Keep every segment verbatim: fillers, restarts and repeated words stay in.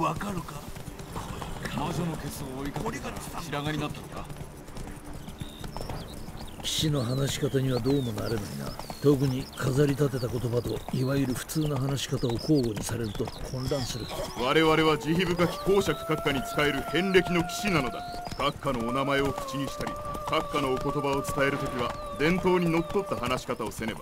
わかるか？ 魔女のケツを追いかけてから白髪になったのか？ 騎士の話し方にはどうもなれないな。特に飾り立てた言葉といわゆる普通の話し方を交互にされると混乱する。 我々は慈悲深き公爵閣下に仕える遍歴の騎士なのだ。閣下のお名前を口にしたり、閣下のお言葉を伝えるときは伝統にのっとった話し方をせねば。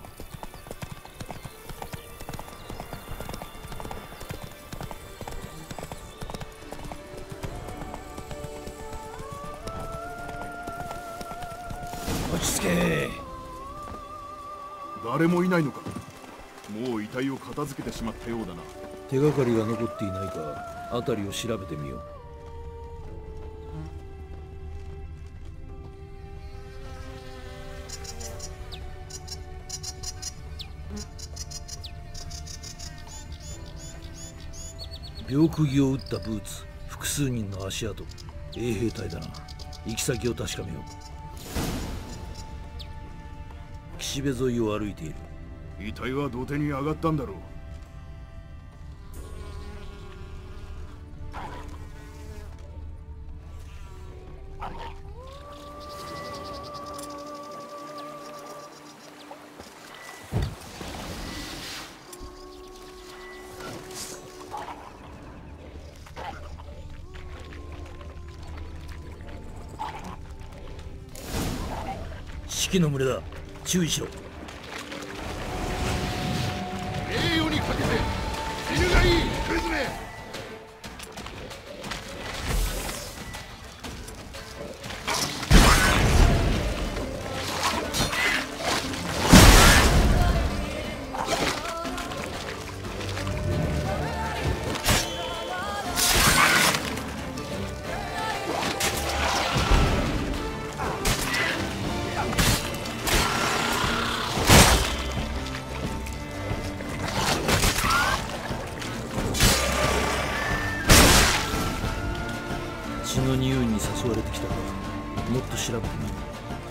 落ち着け。 誰もいないのか？もう遺体を片付けてしまったようだな。 手がかりが残っていないか辺りを調べてみよう。病釘を打ったブーツ、複数人の足跡、衛兵隊だな。行き先を確かめよう。岸辺沿いを歩いている。 遺体は土手に上がったんだろう。 四季の群れだ。注意しろ。 栄誉にかけて死ぬがいい、クズめ。 血の匂いに誘われてきたか。もっと調べてみる。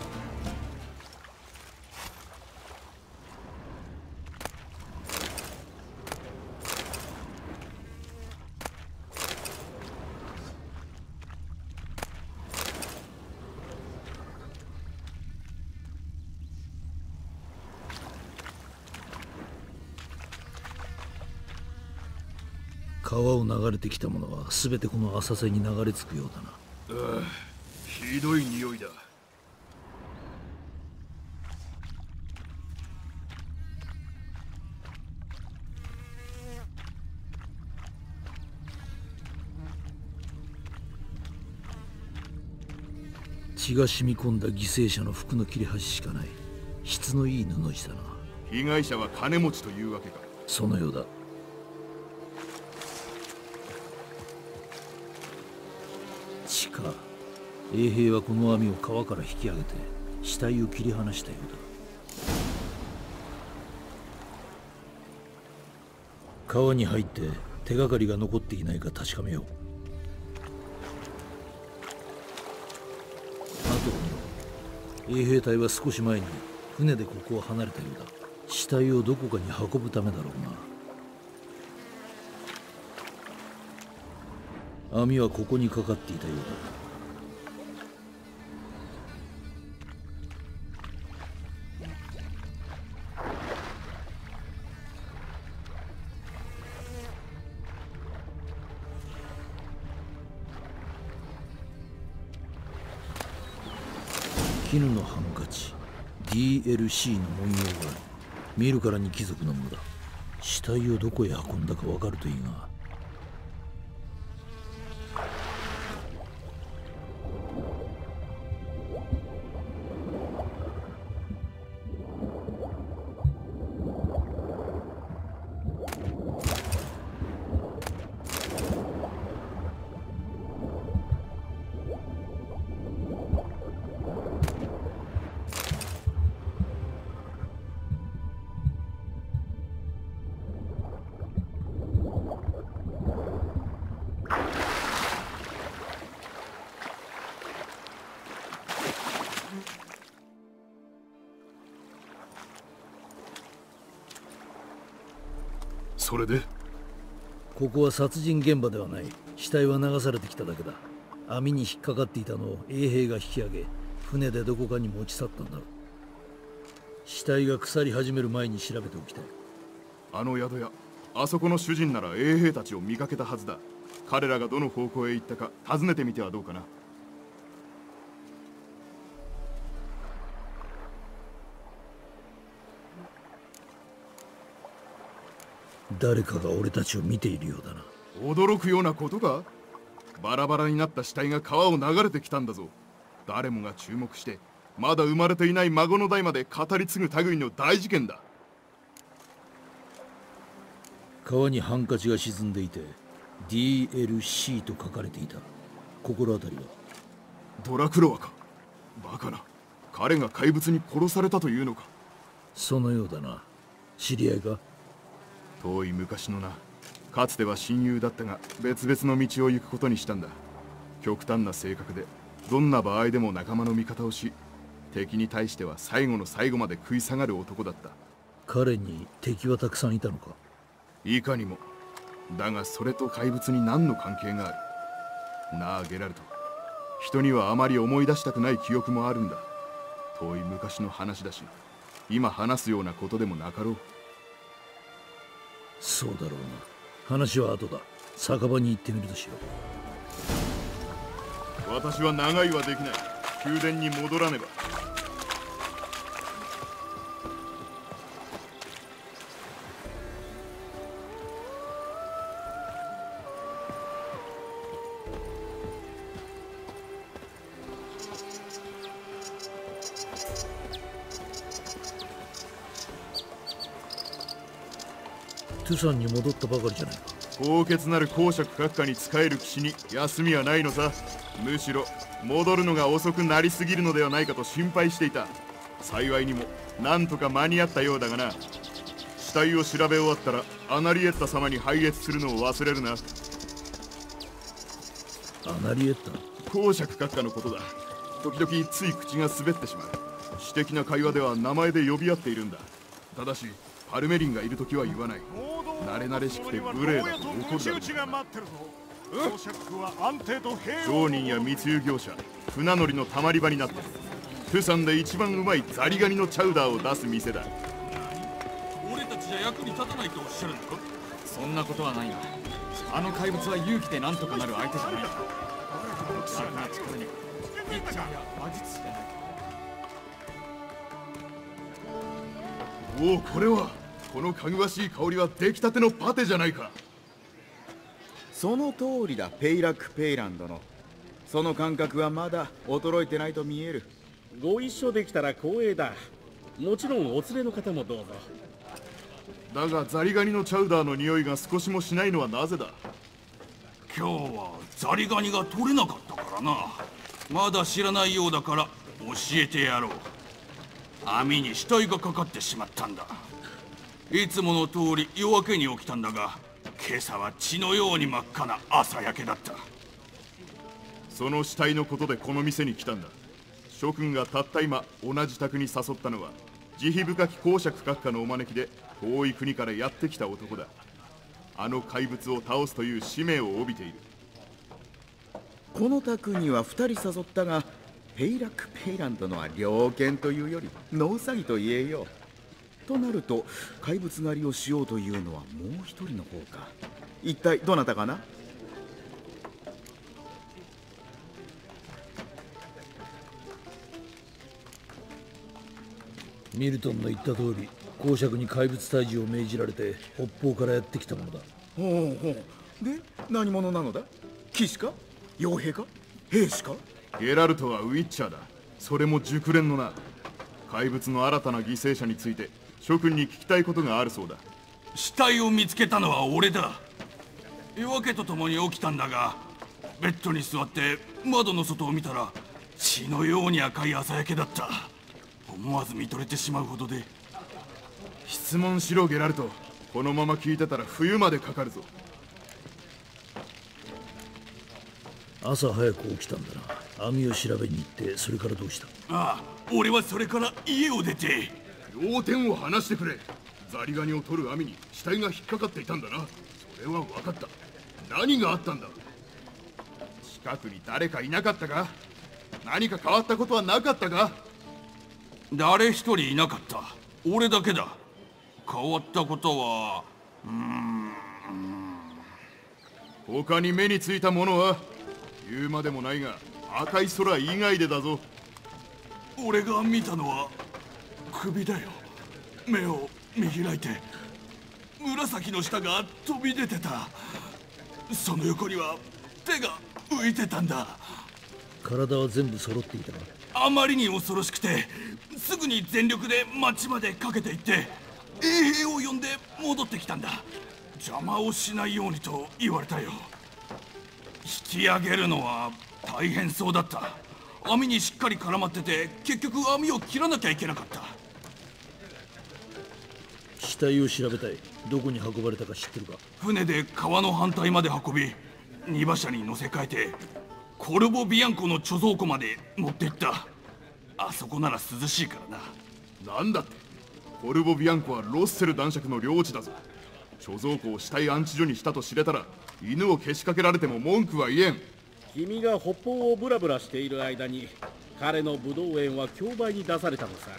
川を流れてきたものは全てこの浅瀬に流れ着くようだな。 ああ、ひどい匂いだ。 血が染み込んだ犠牲者の服の切れ端しかない。質のいい布地だな。 被害者は金持ちというわけか。 そのようだ。地下。衛兵はこの網を川から引き上げて死体を切り離したようだ。川に入って手がかりが残っていないか確かめよう。あと衛兵隊は少し前に船でここを離れたようだ。死体をどこかに運ぶためだろうな。網はここにかかっていたようだ。絹のハンカチ ディーエルシー の文様がある。見るからに貴族のものだ。死体をどこへ運んだかわかるといいが。 それでここは殺人現場ではない。死体は流されてきただけだ。網に引っかかっていたのを衛兵が引き上げ、船でどこかに持ち去ったんだろう。死体が腐り始める前に調べておきたい。 あの宿屋、あそこの主人なら衛兵たちを見かけたはずだ。彼らがどの方向へ行ったか尋ねてみてはどうかな。 誰かが俺たちを見ているようだな。 驚くようなことか。バラバラになった死体が川を流れてきたんだぞ。誰もが注目してまだ生まれていない孫の代まで語り継ぐ類の大事件だ。 川にハンカチが沈んでいて ディーエルシー と書かれていた。心当たりは？ ドラクロワか。バカな。彼が怪物に殺されたというのか。 そのようだな。知り合いか？ 遠い昔のな。かつては親友だったが別々の道を行くことにしたんだ。極端な性格でどんな場合でも仲間の味方をし、敵に対しては最後の最後まで食い下がる男だった。 彼に敵はたくさんいたのか？ いかにも。だがそれと怪物に何の関係がある？なあゲラルト、人にはあまり思い出したくない記憶もあるんだ。遠い昔の話だし、今話すようなことでもなかろう。 そうだろうな。話は後だ。酒場に行ってみるとしよう。私は長居はできない。宮殿に戻らねば。 トゥサンに戻ったばかりじゃないか。 高潔なる公爵閣下に仕える騎士に休みはないのさ。むしろ戻るのが遅くなりすぎるのではないかと心配していた。幸いにもなんとか間に合ったようだがな。死体を調べ終わったらアナリエッタ様に拝謁するのを忘れるな。 アナリエッタ？ 公爵閣下のことだ。時々つい口が滑ってしまう。私的な会話では名前で呼び合っているんだ。ただしパルメリンがいるときは言わない。慣れ慣れしくて無礼だと怒るだろう。商人や密輸業者、船乗りのたまり場になってる。プサンで一番うまいザリガニのチャウダーを出す店だ。 俺たちじゃ役に立たないとおっしゃるのか？そんなことはないが、あの怪物は勇気でなんとかなる相手じゃない。特殊な力にピッチャーや魔術師じゃない。 おお、これはこのかぐわしい香りは出来たてのパテじゃないか。 その通りだ、ペイラック・ペイランドの。その感覚はまだ衰えてないと見える。 ご一緒できたら光栄だ。もちろんお連れの方もどうぞ。 だがザリガニのチャウダーの匂いが少しもしないのはなぜだ？ 今日はザリガニが取れなかったからな。まだ知らないようだから教えてやろう。網に死体がかかってしまったんだ。いつもの通り夜明けに起きたんだが、今朝は血のように真っ赤な朝焼けだった。 その死体のことでこの店に来たんだ。諸君がたった今同じ宅に誘ったのは、慈悲深き公爵閣下のお招きで遠い国からやってきた男だ。あの怪物を倒すという使命を帯びている。 この宅にはふたり誘ったが、ペイラック・ペイランドのは猟犬というより野ウサギと言えよう。となると怪物狩りをしようというのはもう一人の方か。一体どなたかな？ ミルトンの言った通り、公爵に怪物退治を命じられて北方からやってきたものだ。 ほうほう。で何者なのだ？騎士か？傭兵か？兵士か？ ゲラルトはウィッチャーだ。それも熟練のな。怪物の新たな犠牲者について諸君に聞きたいことがあるそうだ。 死体を見つけたのは俺だ。夜明けとともに起きたんだが、ベッドに座って窓の外を見たら血のように赤い朝焼けだった。思わず見とれてしまうほどで。 質問しろゲラルト。このまま聞いてたら冬までかかるぞ。 朝早く起きたんだな。網を調べに行って、それからどうした？ ああ、俺はそれから家を出て。 要点を話してくれ。ザリガニを取る網に死体が引っかかっていたんだな。そ俺は分かった。何があったんだ。近くに誰かいなかったか。何か変わったことはなかったか。 誰一人いなかった。俺だけだ。変わったことはうーん他に目についたものは。言うまでもないが赤い空以外でだぞ。 俺が見たのは首だよ。目を見開いて紫の下が飛び出てた。その横には手が浮いてたんだ。 体は全部揃っていたか。 あまりに恐ろしくてすぐに全力で町までかけていって衛兵を呼んで戻ってきたんだ。邪魔をしないようにと言われたよ。引き上げるのは大変そうだった。網にしっかり絡まってて結局網を切らなきゃいけなかった。 死体を調べたい。どこに運ばれたか知ってるか。 船で川の反対まで運び荷馬車に乗せ替えてコルボビアンコの貯蔵庫まで持って行った。あそこなら涼しいからな。 なんだって。コルボビアンコはロッセル男爵の領地だぞ。貯蔵庫を死体安置所にしたと知れたら犬をけしかけられても文句は言えん。 君が北方をブラブラしている間に彼のブドウ園は競売に出されたのさ。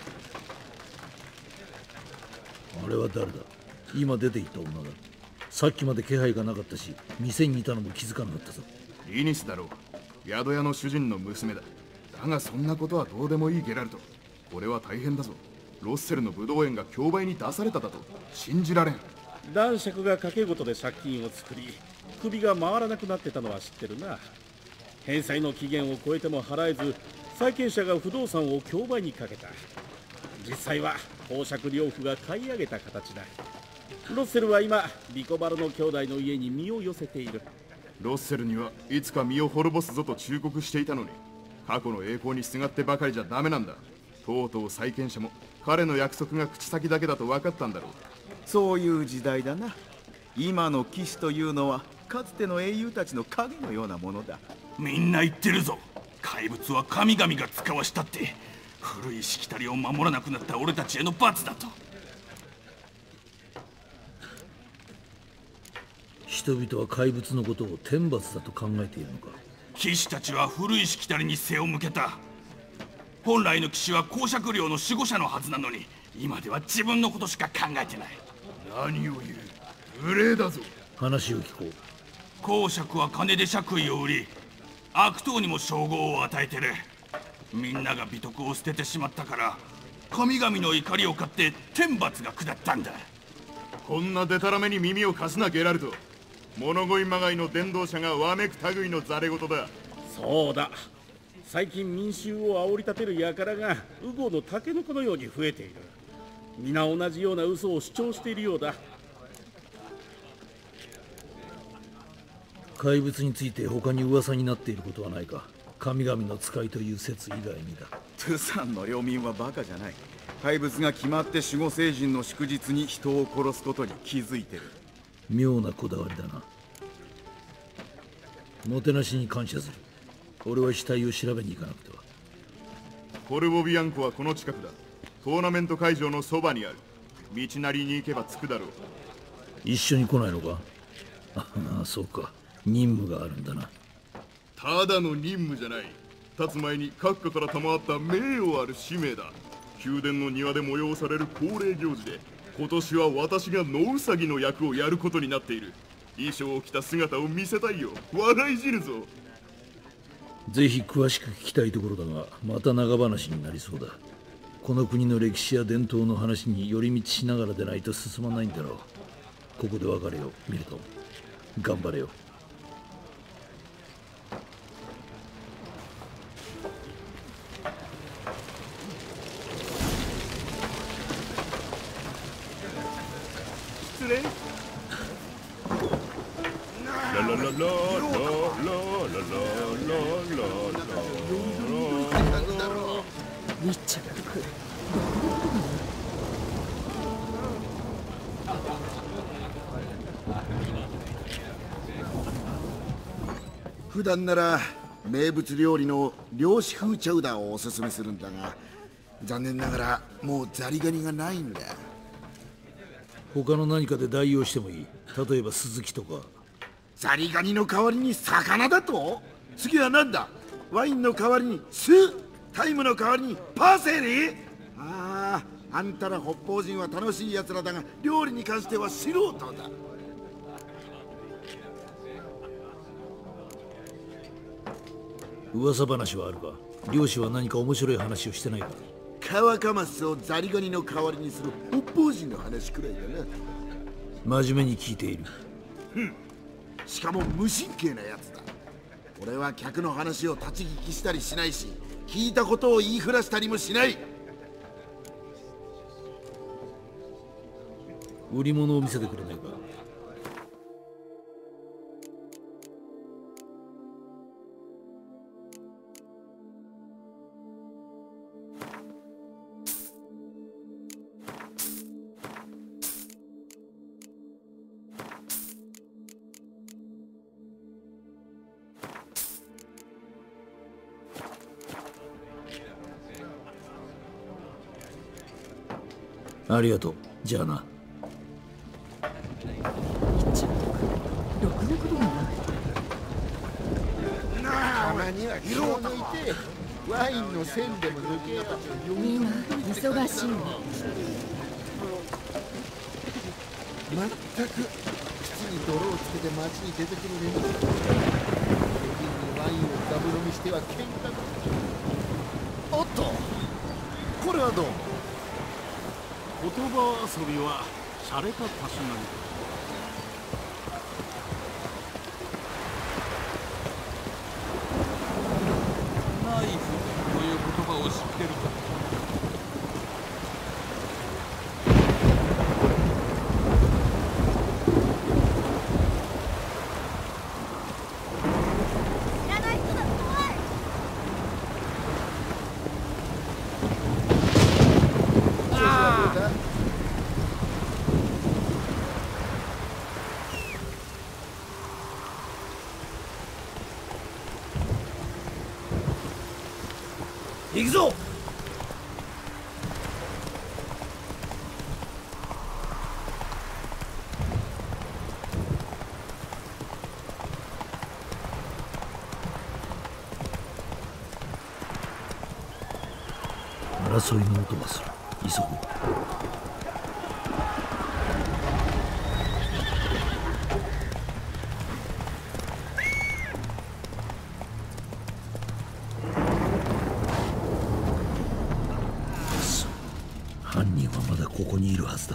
あれは誰だ。今出て行った女だ。さっきまで気配がなかったし店にいたのも気づかなかったぞ。 リニスだろう。宿屋の主人の娘だ。だがそんなことはどうでもいいゲラルト。これは大変だぞ。ロッセルのブドウ園が競売に出されただと信じられん。 男爵が賭け事で借金を作り首が回らなくなってたのは知ってるな。返済の期限を超えても払えず債権者が不動産を競売にかけた。実際は公爵領父が買い上げた形だ。ロッセルは今ビコバルの兄弟の家に身を寄せている。 ロッセルにはいつか身を滅ぼすぞと忠告していたのに過去の栄光にすがってばかりじゃダメなんだ。とうとう債権者も彼の約束が口先だけだと分かったんだろう。 そういう時代だな。今の騎士というのはかつての英雄たちの影のようなものだ。 みんな言ってるぞ。怪物は神々が使わしたって。古いしきたりを守らなくなった俺たちへの罰だと。 人々は怪物のことを天罰だと考えているのか。 騎士たちは古いしきたりに背を向けた。本来の騎士は公爵領の守護者のはずなのに今では自分のことしか考えてない。 何を言う。無礼だぞ。 話を聞こう。 公爵は金で爵位を売り悪党にも称号を与えてる。みんなが美徳を捨ててしまったから神々の怒りを買って天罰が下ったんだ。 こんなデタラメに耳を貸すなゲラルト。物乞いまがいの伝道者がわめく類のざれ言だ。 そうだ。最近民衆を煽り立てる輩がウゴのタケノコのように増えている。皆同じような嘘を主張しているようだ。 怪物について他に噂になっていることはないか。神々の使いという説以外にだ。 トゥサンの領民はバカじゃない。怪物が決まって守護聖人の祝日に人を殺すことに気づいてる。 妙なこだわりだな。もてなしに感謝する。俺は死体を調べに行かなくては。 コルボビアンコはこの近くだ。トーナメント会場のそばにある。道なりに行けば着くだろう。 一緒に来ないのか。ああ、そうか。任務があるんだな。 ただの任務じゃない。立つ前に閣下から賜った名誉ある使命だ。宮殿の庭で催される恒例行事で今年は私が野ウサギの役をやることになっている。衣装を着た姿を見せたいよ。笑い死ぬぞ。 ぜひ詳しく聞きたいところだが、また長話になりそうだ。この国の歴史や伝統の話に寄り道しながらでないと進まないんだろう。ここで別れよ、ミルトン。頑張れよ。 失礼。ララララララララララリチャード、 普段なら名物料理の漁師風チャウダーをおすすめするんだが、残念ながらもうザリガニがないんだ。 他の何かで代用してもいい。例えばスズキとか。 ザリガニの代わりに魚だと？次は何だ？ワインの代わりに酢？タイムの代わりにパセリ？ああ、あんたら北方人は楽しい奴らだが料理に関しては素人だ。 噂話はあるか？漁師は何か面白い話をしてないか？ カワカマスをザリガニの代わりにする北方人の話くらいだな。真面目に聞いている。 ふん。しかも無神経なやつだ。俺は客の話を立ち聞きしたりしないし、聞いたことを言いふらしたりもしない。 売り物を見せてくれないか？ありがとう。じゃあな。 ろくなことがない。 たまには気を抜いてワインの線でも抜けよ。 今忙しいの。 まったく靴に泥をつけて街に出てくるね。下品にワインをガブ飲みしては喧嘩だ。おっと、これはどうも。 言葉遊びは洒落たたしなみ。 ナイフという言葉を知ってるか？ 行くぞ。争いの音がする。急ごう。犯人はまだここにいるはずだ。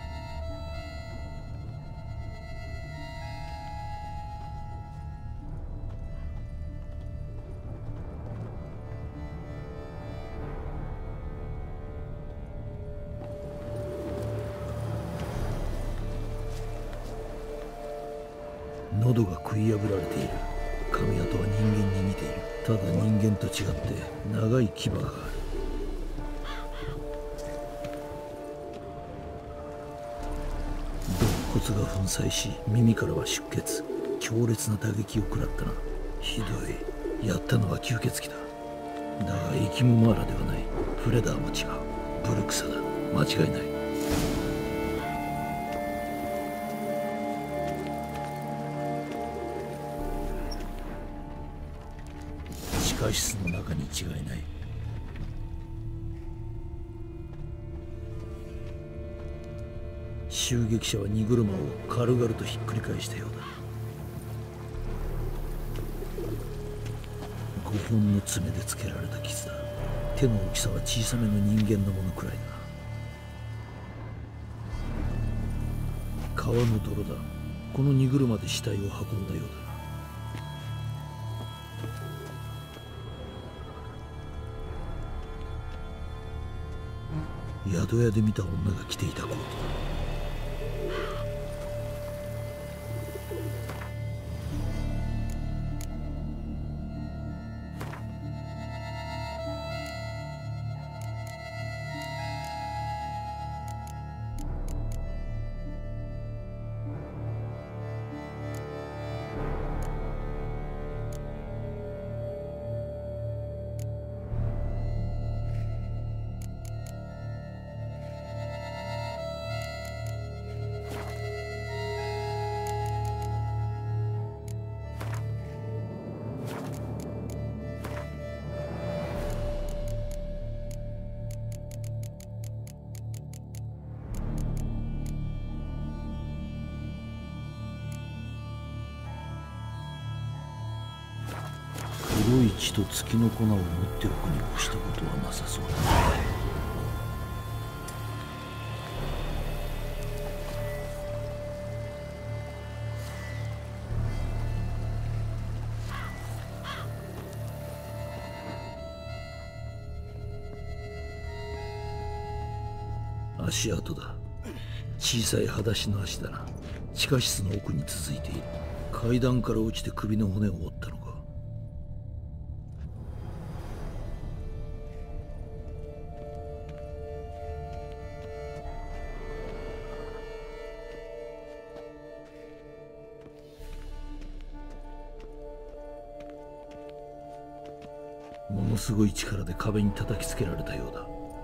喉が食い破られている。髪跡は人間に似ている。ただ人間と違って長い牙がある。肋骨が粉砕し、耳からは出血。強烈な打撃を食らったな。ひどい。やったのは吸血鬼だ。だがエキムマーラではない。フレダーも違う。ブルクサだ。間違いない。地下室の中に違いない。襲撃者は荷車を軽々とひっくり返したようだ。ごほんの爪でつけられた傷だ。手の大きさは小さめの人間のものくらいだ。川の泥だ。この荷車で死体を運んだようだ。宿屋で見た女が着ていたコートだ。 黒い血と月の粉を持っておくに越したことはなさそうだ。足跡だ。小さい裸足の足だな。地下室の奥に続いている。階段から落ちて首の骨を折ったのか。ものすごい力で壁に叩きつけられたようだ。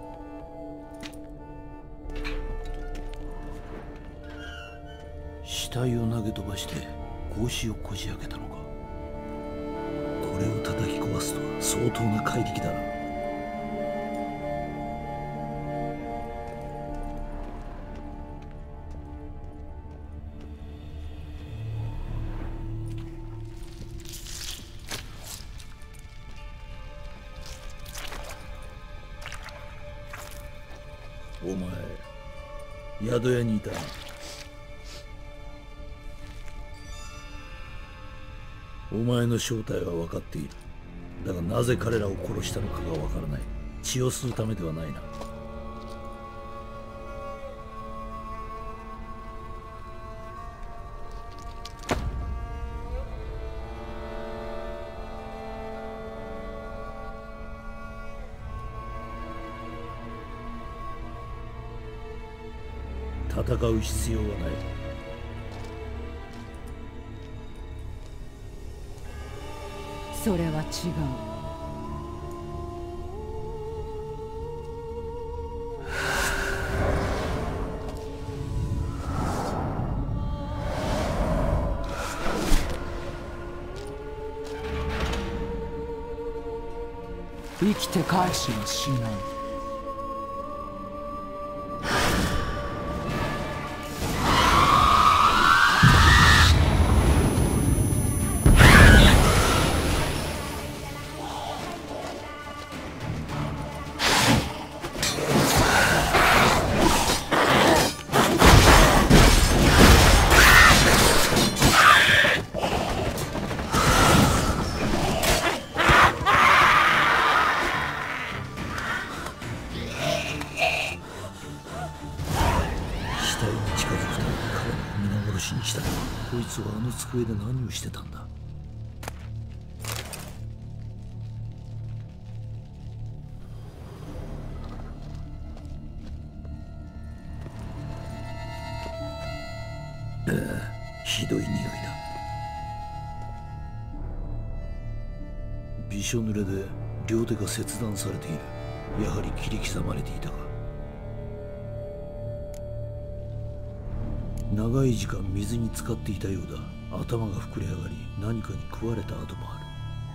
死体を投げ飛ばして格子をこじ開けたのか。これを叩き壊すとは相当な怪力だな。お前、宿屋にいたな。お前の正体は分かっている。だがなぜ彼らを殺したのかが分からない。血を吸うためではないな。戦う必要はない。 それは違う。生きて返しはしない。こいつはあの机で何をしてたんだ。ああ、ひどい匂いだ。びしょ濡れで両手が切断されている。やはり切り刻まれていたか。長い時間水に浸かっていたようだ。頭が膨れ上がり何かに食われた跡もあ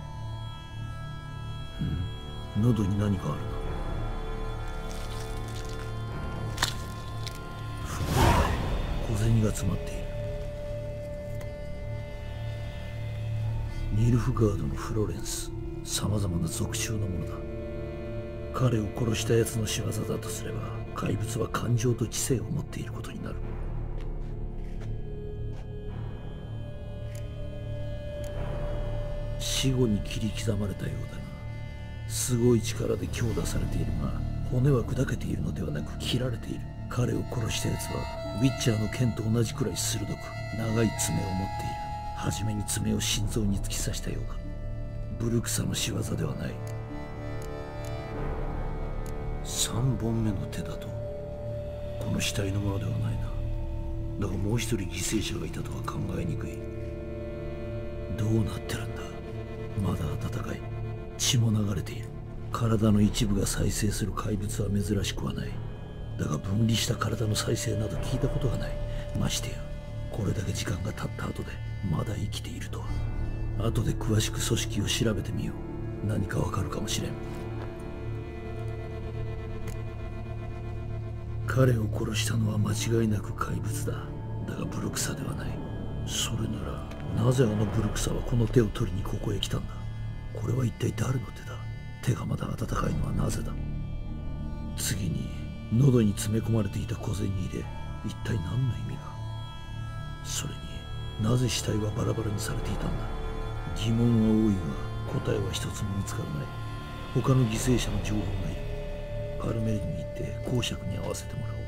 る。うん、喉に何かあるな。袋小銭が詰まっている。ニルフガードのフロレンス、さまざまな属性のものだ。彼を殺した奴の仕業だとすれば、怪物は感情と知性を持っていることになる。死後に切り刻まれたようだな。すごい力で強打されているが、骨は砕けているのではなく切られている。彼を殺した奴はウィッチャーの剣と同じくらい鋭く長い爪を持っている。初めに爪を心臓に突き刺したようだ。ブルクサの仕業ではない。三本目の手だとこの死体のものではないな。だがもう一人犠牲者がいたとは考えにくい。どうなってるんだ。まだ温かい。血も流れている。体の一部が再生する怪物は珍しくはない。だが分離した体の再生など聞いたことがない。ましてやこれだけ時間が経った後でまだ生きているとは。後で詳しく組織を調べてみよう。何かわかるかもしれん。彼を殺したのは間違いなく怪物だ。だがブルクサではない。それならなぜあのブルクサはこの手を取りにここへ来たんだ。 これは一体誰の手だ。手がまだ温かいのはなぜだ。次に喉に詰め込まれていた小銭入れ、一体何の意味が。それになぜ死体はバラバラにされていたんだ。疑問は多いが答えは一つも見つからない。他の犠牲者の情報がいる。パルメリンに行って公爵に会わせてもらおう。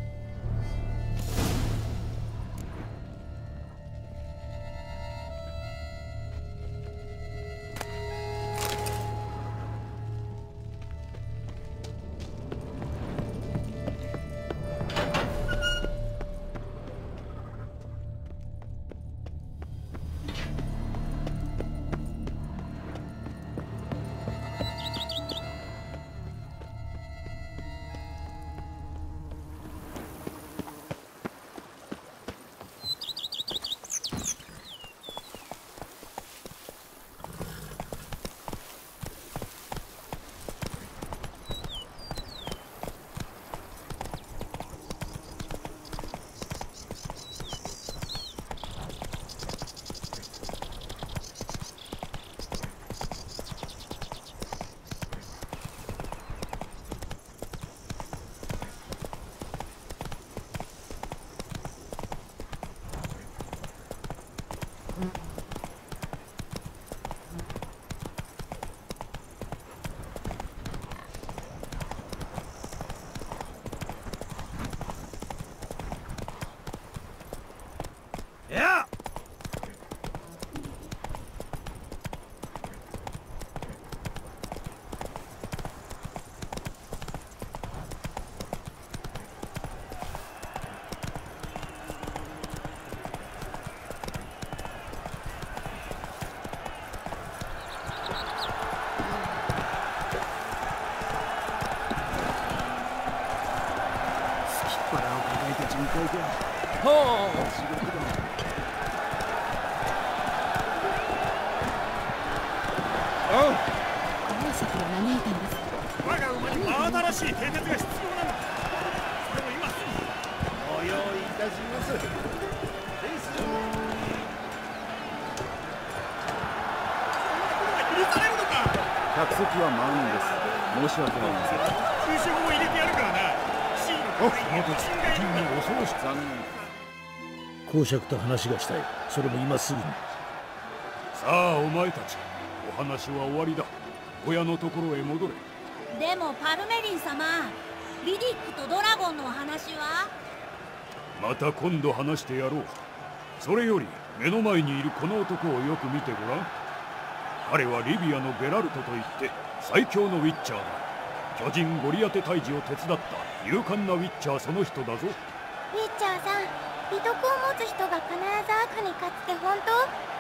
公爵と話がしたい。それも今すぐに。 さあお前たち、お話は終わりだ。親のところへ戻れ。 でもパルメリン様、リディックとドラゴンのお話は？ また今度話してやろう。それより目の前にいるこの男をよく見てごらん。彼はリビアのベラルトといって最強のウィッチャーだ。巨人ゴリアテ退治を手伝った勇敢なウィッチャーその人だぞ。 ウィッチャーさん、美徳を持つ人が必ず悪に勝つって本当？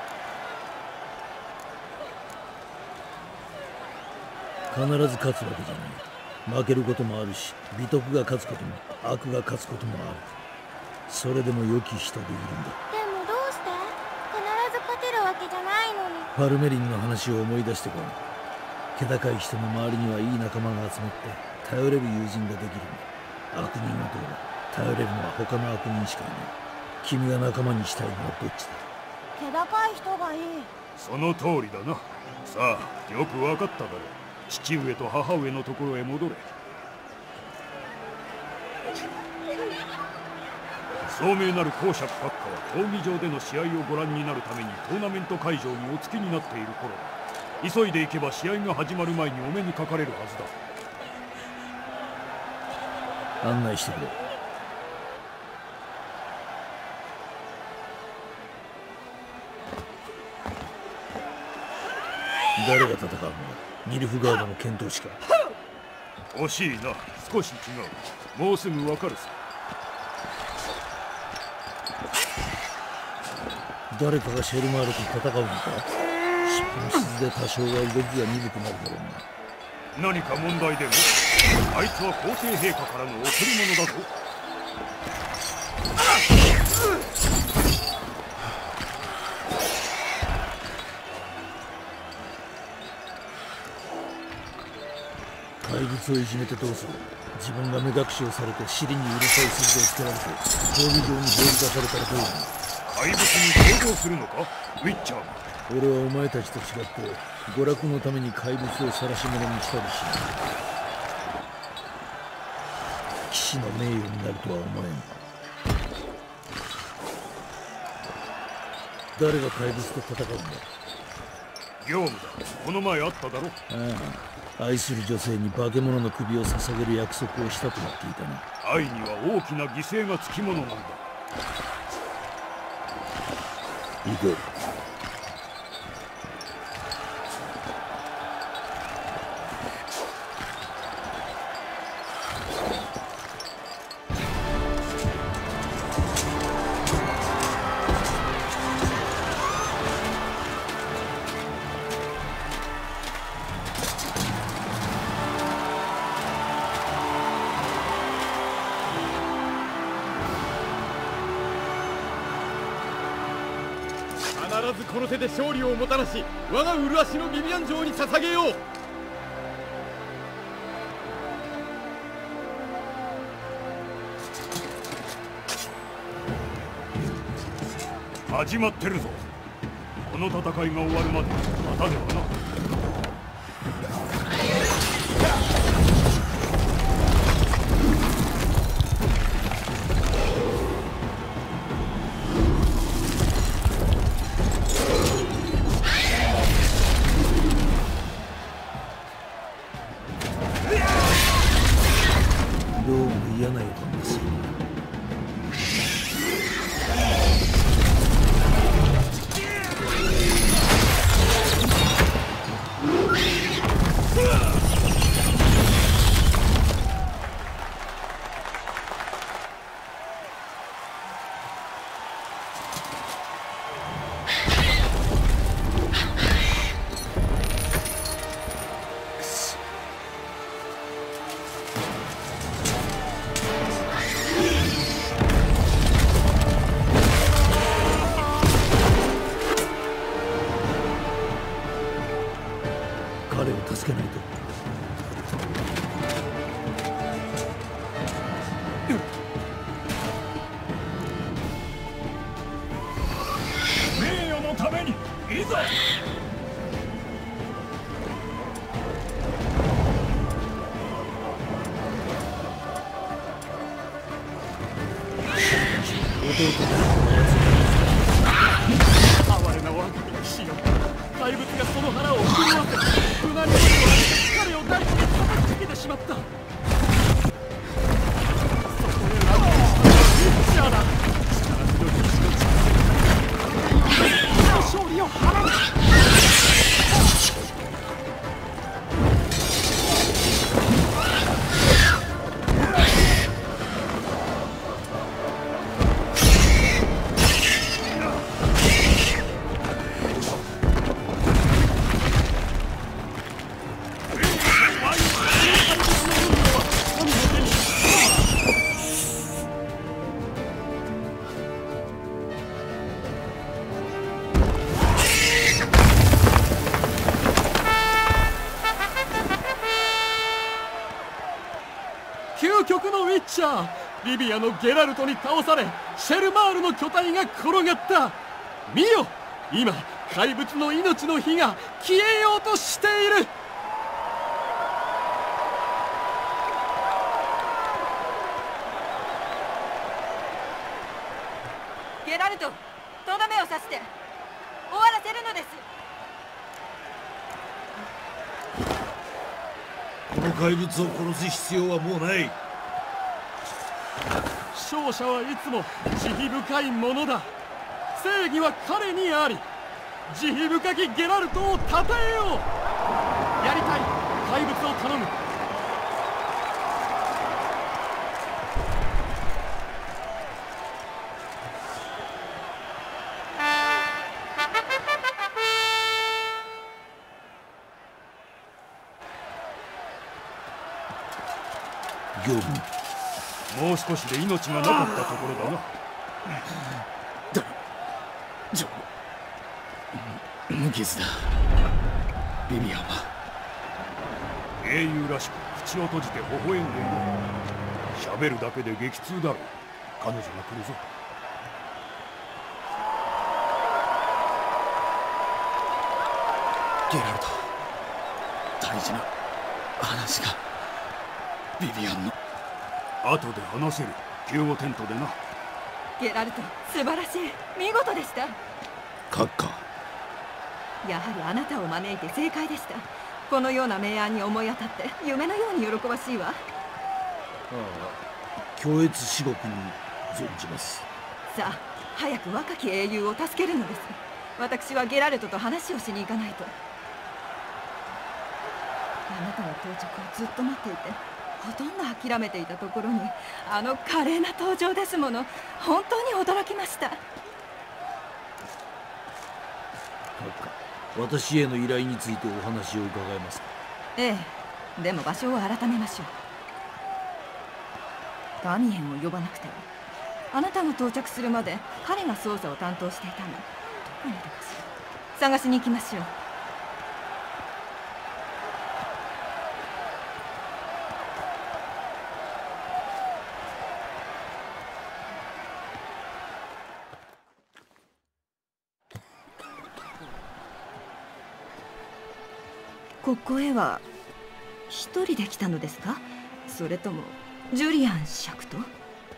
必ず勝つわけじゃない。負けることもあるし、美徳が勝つことも悪が勝つこともある。それでも良き人でいるんだ。 でもどうして？必ず勝てるわけじゃないのに。 パルメリンの話を思い出してごらん。気高い人の周りにはいい仲間が集まって頼れる友人ができるんだ。悪人はどうだ。頼れるのは他の悪人しかいない。君が仲間にしたいのはどっちだ。 気高い人がいい。 その通りだな。さあよく分かっただろう。父上と母上のところへ戻れ。聡明なる公爵閣下は闘技場での試合をご覧になるためにトーナメント会場にお着きになっている頃だ。急いで行けば試合が始まる前にお目にかかれるはずだ。 案内してくれ。誰が戦うのだ。ニルフガードの剣闘士か。 惜しいな。少し違う。もうすぐわかるさ。 誰かがシェルマールと戦うのか。尻尾の傷で多少は動きが鈍くなるだろうな。何か問題でも？あいつは皇帝陛下からの贈り物だぞ。 怪物をいじめてどうする。自分が目隠しをされて尻にうるさい鈴をつけられて闘技場に放り出されたらどうなる。 怪物に行動するのかウィッチャー。 俺はお前たちと違って娯楽のために怪物を晒し者にしたりしない。騎士の名誉になるとは思えん。誰が怪物と戦うんだ？ 業務だ。この前あっただろ。 ああ、愛する女性に化け物の首を捧げる約束をしたと言っていたな。 愛には大きな犠牲がつきものなんだ。 行こう。 必ずこの手で勝利をもたらし、我が麗しのビビアン城に捧げよう。 始まってるぞ。この戦いが終わるまでまたではな。 どうも嫌な予感がする。彼を助けないと。 名誉のためにいざ。 哀れな我が身の騎士よ、怪物がその腹を震わせ、うなり声を上げ彼を大地に叩きつけてしまった。そこへ乱入したピッチャーだ。力強い騎士の力で勝利を放つ。究極のウィッチャー、リビアのゲラルトに倒され、シェルマールの巨体が転がった。見よ、今怪物の命の火が消えようとしている。 ゲラルト、とどめを刺して終わらせるのです。 この怪物を殺す必要はもうない。 勝者はいつも慈悲深いものだ。正義は彼にあり。慈悲深きゲラルトをたたえよう。やりたい、怪物を頼む。 業務、 もう少しで命がなかったところだな。 だちょ無傷だ。ビビアンは英雄らしく口を閉じて微笑んでいる。喋るだけで激痛だろう。彼女が来るぞ。 ゲラルト。 大事な話がビビアンの。 後で話せる。救護テントでな。 ゲラルト、素晴らしい。見事でした。 閣下、 やはりあなたを招いて正解でした。このような明暗に思い当たって夢のように喜ばしいわ。 ああ、恐悦至極に存じます。 さあ、早く若き英雄を助けるのです。私はゲラルトと話をしに行かないと。あなたの到着をずっと待っていて、ほとんど諦めていたところにあの華麗な登場ですもの。本当に驚きました。 閣下、私への依頼についてお話を伺えますか？ ええ、でも場所を改めましょう。ダミエンを呼ばなくては。あなたが到着するまで彼が捜査を担当していたの。どこにいるかしら。探しに行きましょう。ここへは一人で来たのですか？それともジュリアン爵と？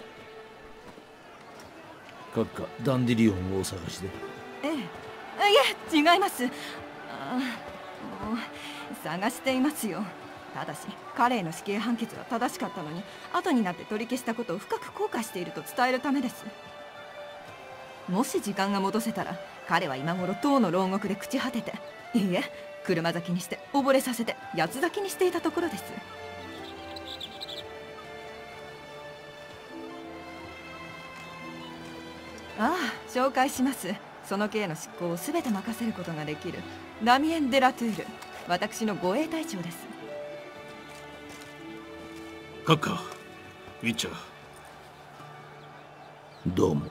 閣下、ダンディリオンをお探しで。 ええ、いえ、違います。ああ、もう探していますよ。ただし彼への死刑判決は正しかったのに、後になって取り消したことを深く後悔していると伝えるためです。もし時間が戻せたら、彼は今頃塔の牢獄で朽ち果てて、いいえ、車咲きにして溺れさせて八つ咲きにしていたところです。ああ、紹介します。その刑の執行を全て任せることができるダミエン・デラトゥール、私の護衛隊長です。 閣下、ウィッチャー。 どうも。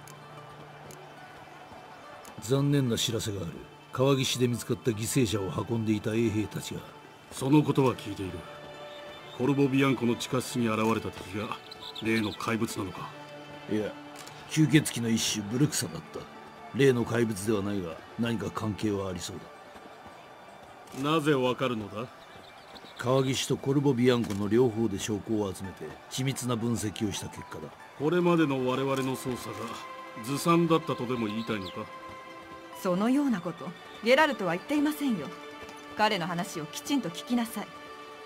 残念な知らせがある。川岸で見つかった犠牲者を運んでいた衛兵たちが。 そのことは聞いている。コルボビアンコの地下室に現れた敵が例の怪物なのか？ いや、吸血鬼の一種ブルクサだった。例の怪物ではないが、何か関係はありそうだ。なぜわかるのだ？ 川岸とコルボビアンコの両方で証拠を集めて緻密な分析をした結果だ。 これまでの我々の捜査がずさんだったとでも言いたいのか？ そのようなことゲラルトは言っていませんよ。彼の話をきちんと聞きなさい。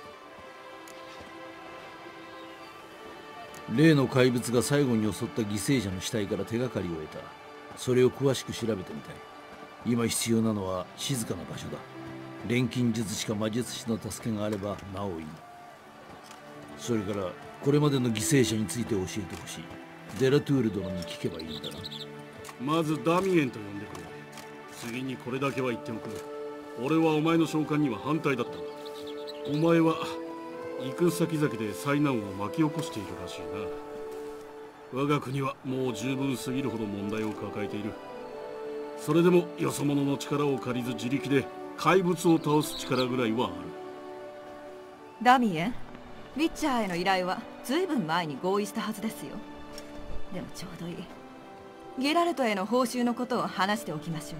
例の怪物が最後に襲った犠牲者の死体から手がかりを得た。それを詳しく調べてみたい。今必要なのは静かな場所だ。錬金術師か魔術師の助けがあればなおいい。それからこれまでの犠牲者について教えてほしい。デラトゥール殿に聞けばいいんだな。 まずダミエンと呼んでくれ。次にこれだけは言っておく。俺はお前の召喚には反対だった。お前は行く先々で災難を巻き起こしているらしいな。我が国はもう十分すぎるほど問題を抱えている。それでもよそ者の力を借りず自力で怪物を倒す力ぐらいはある。 ダミエン、ウィッチャーへの依頼はずいぶん前に合意したはずですよ。でもちょうどいい。ゲラルトへの報酬のことを話しておきましょう。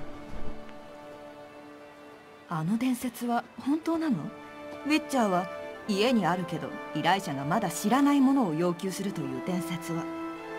あの伝説は本当なの？ウィッチャーは家にあるけど依頼者がまだ知らないものを要求するという伝説は。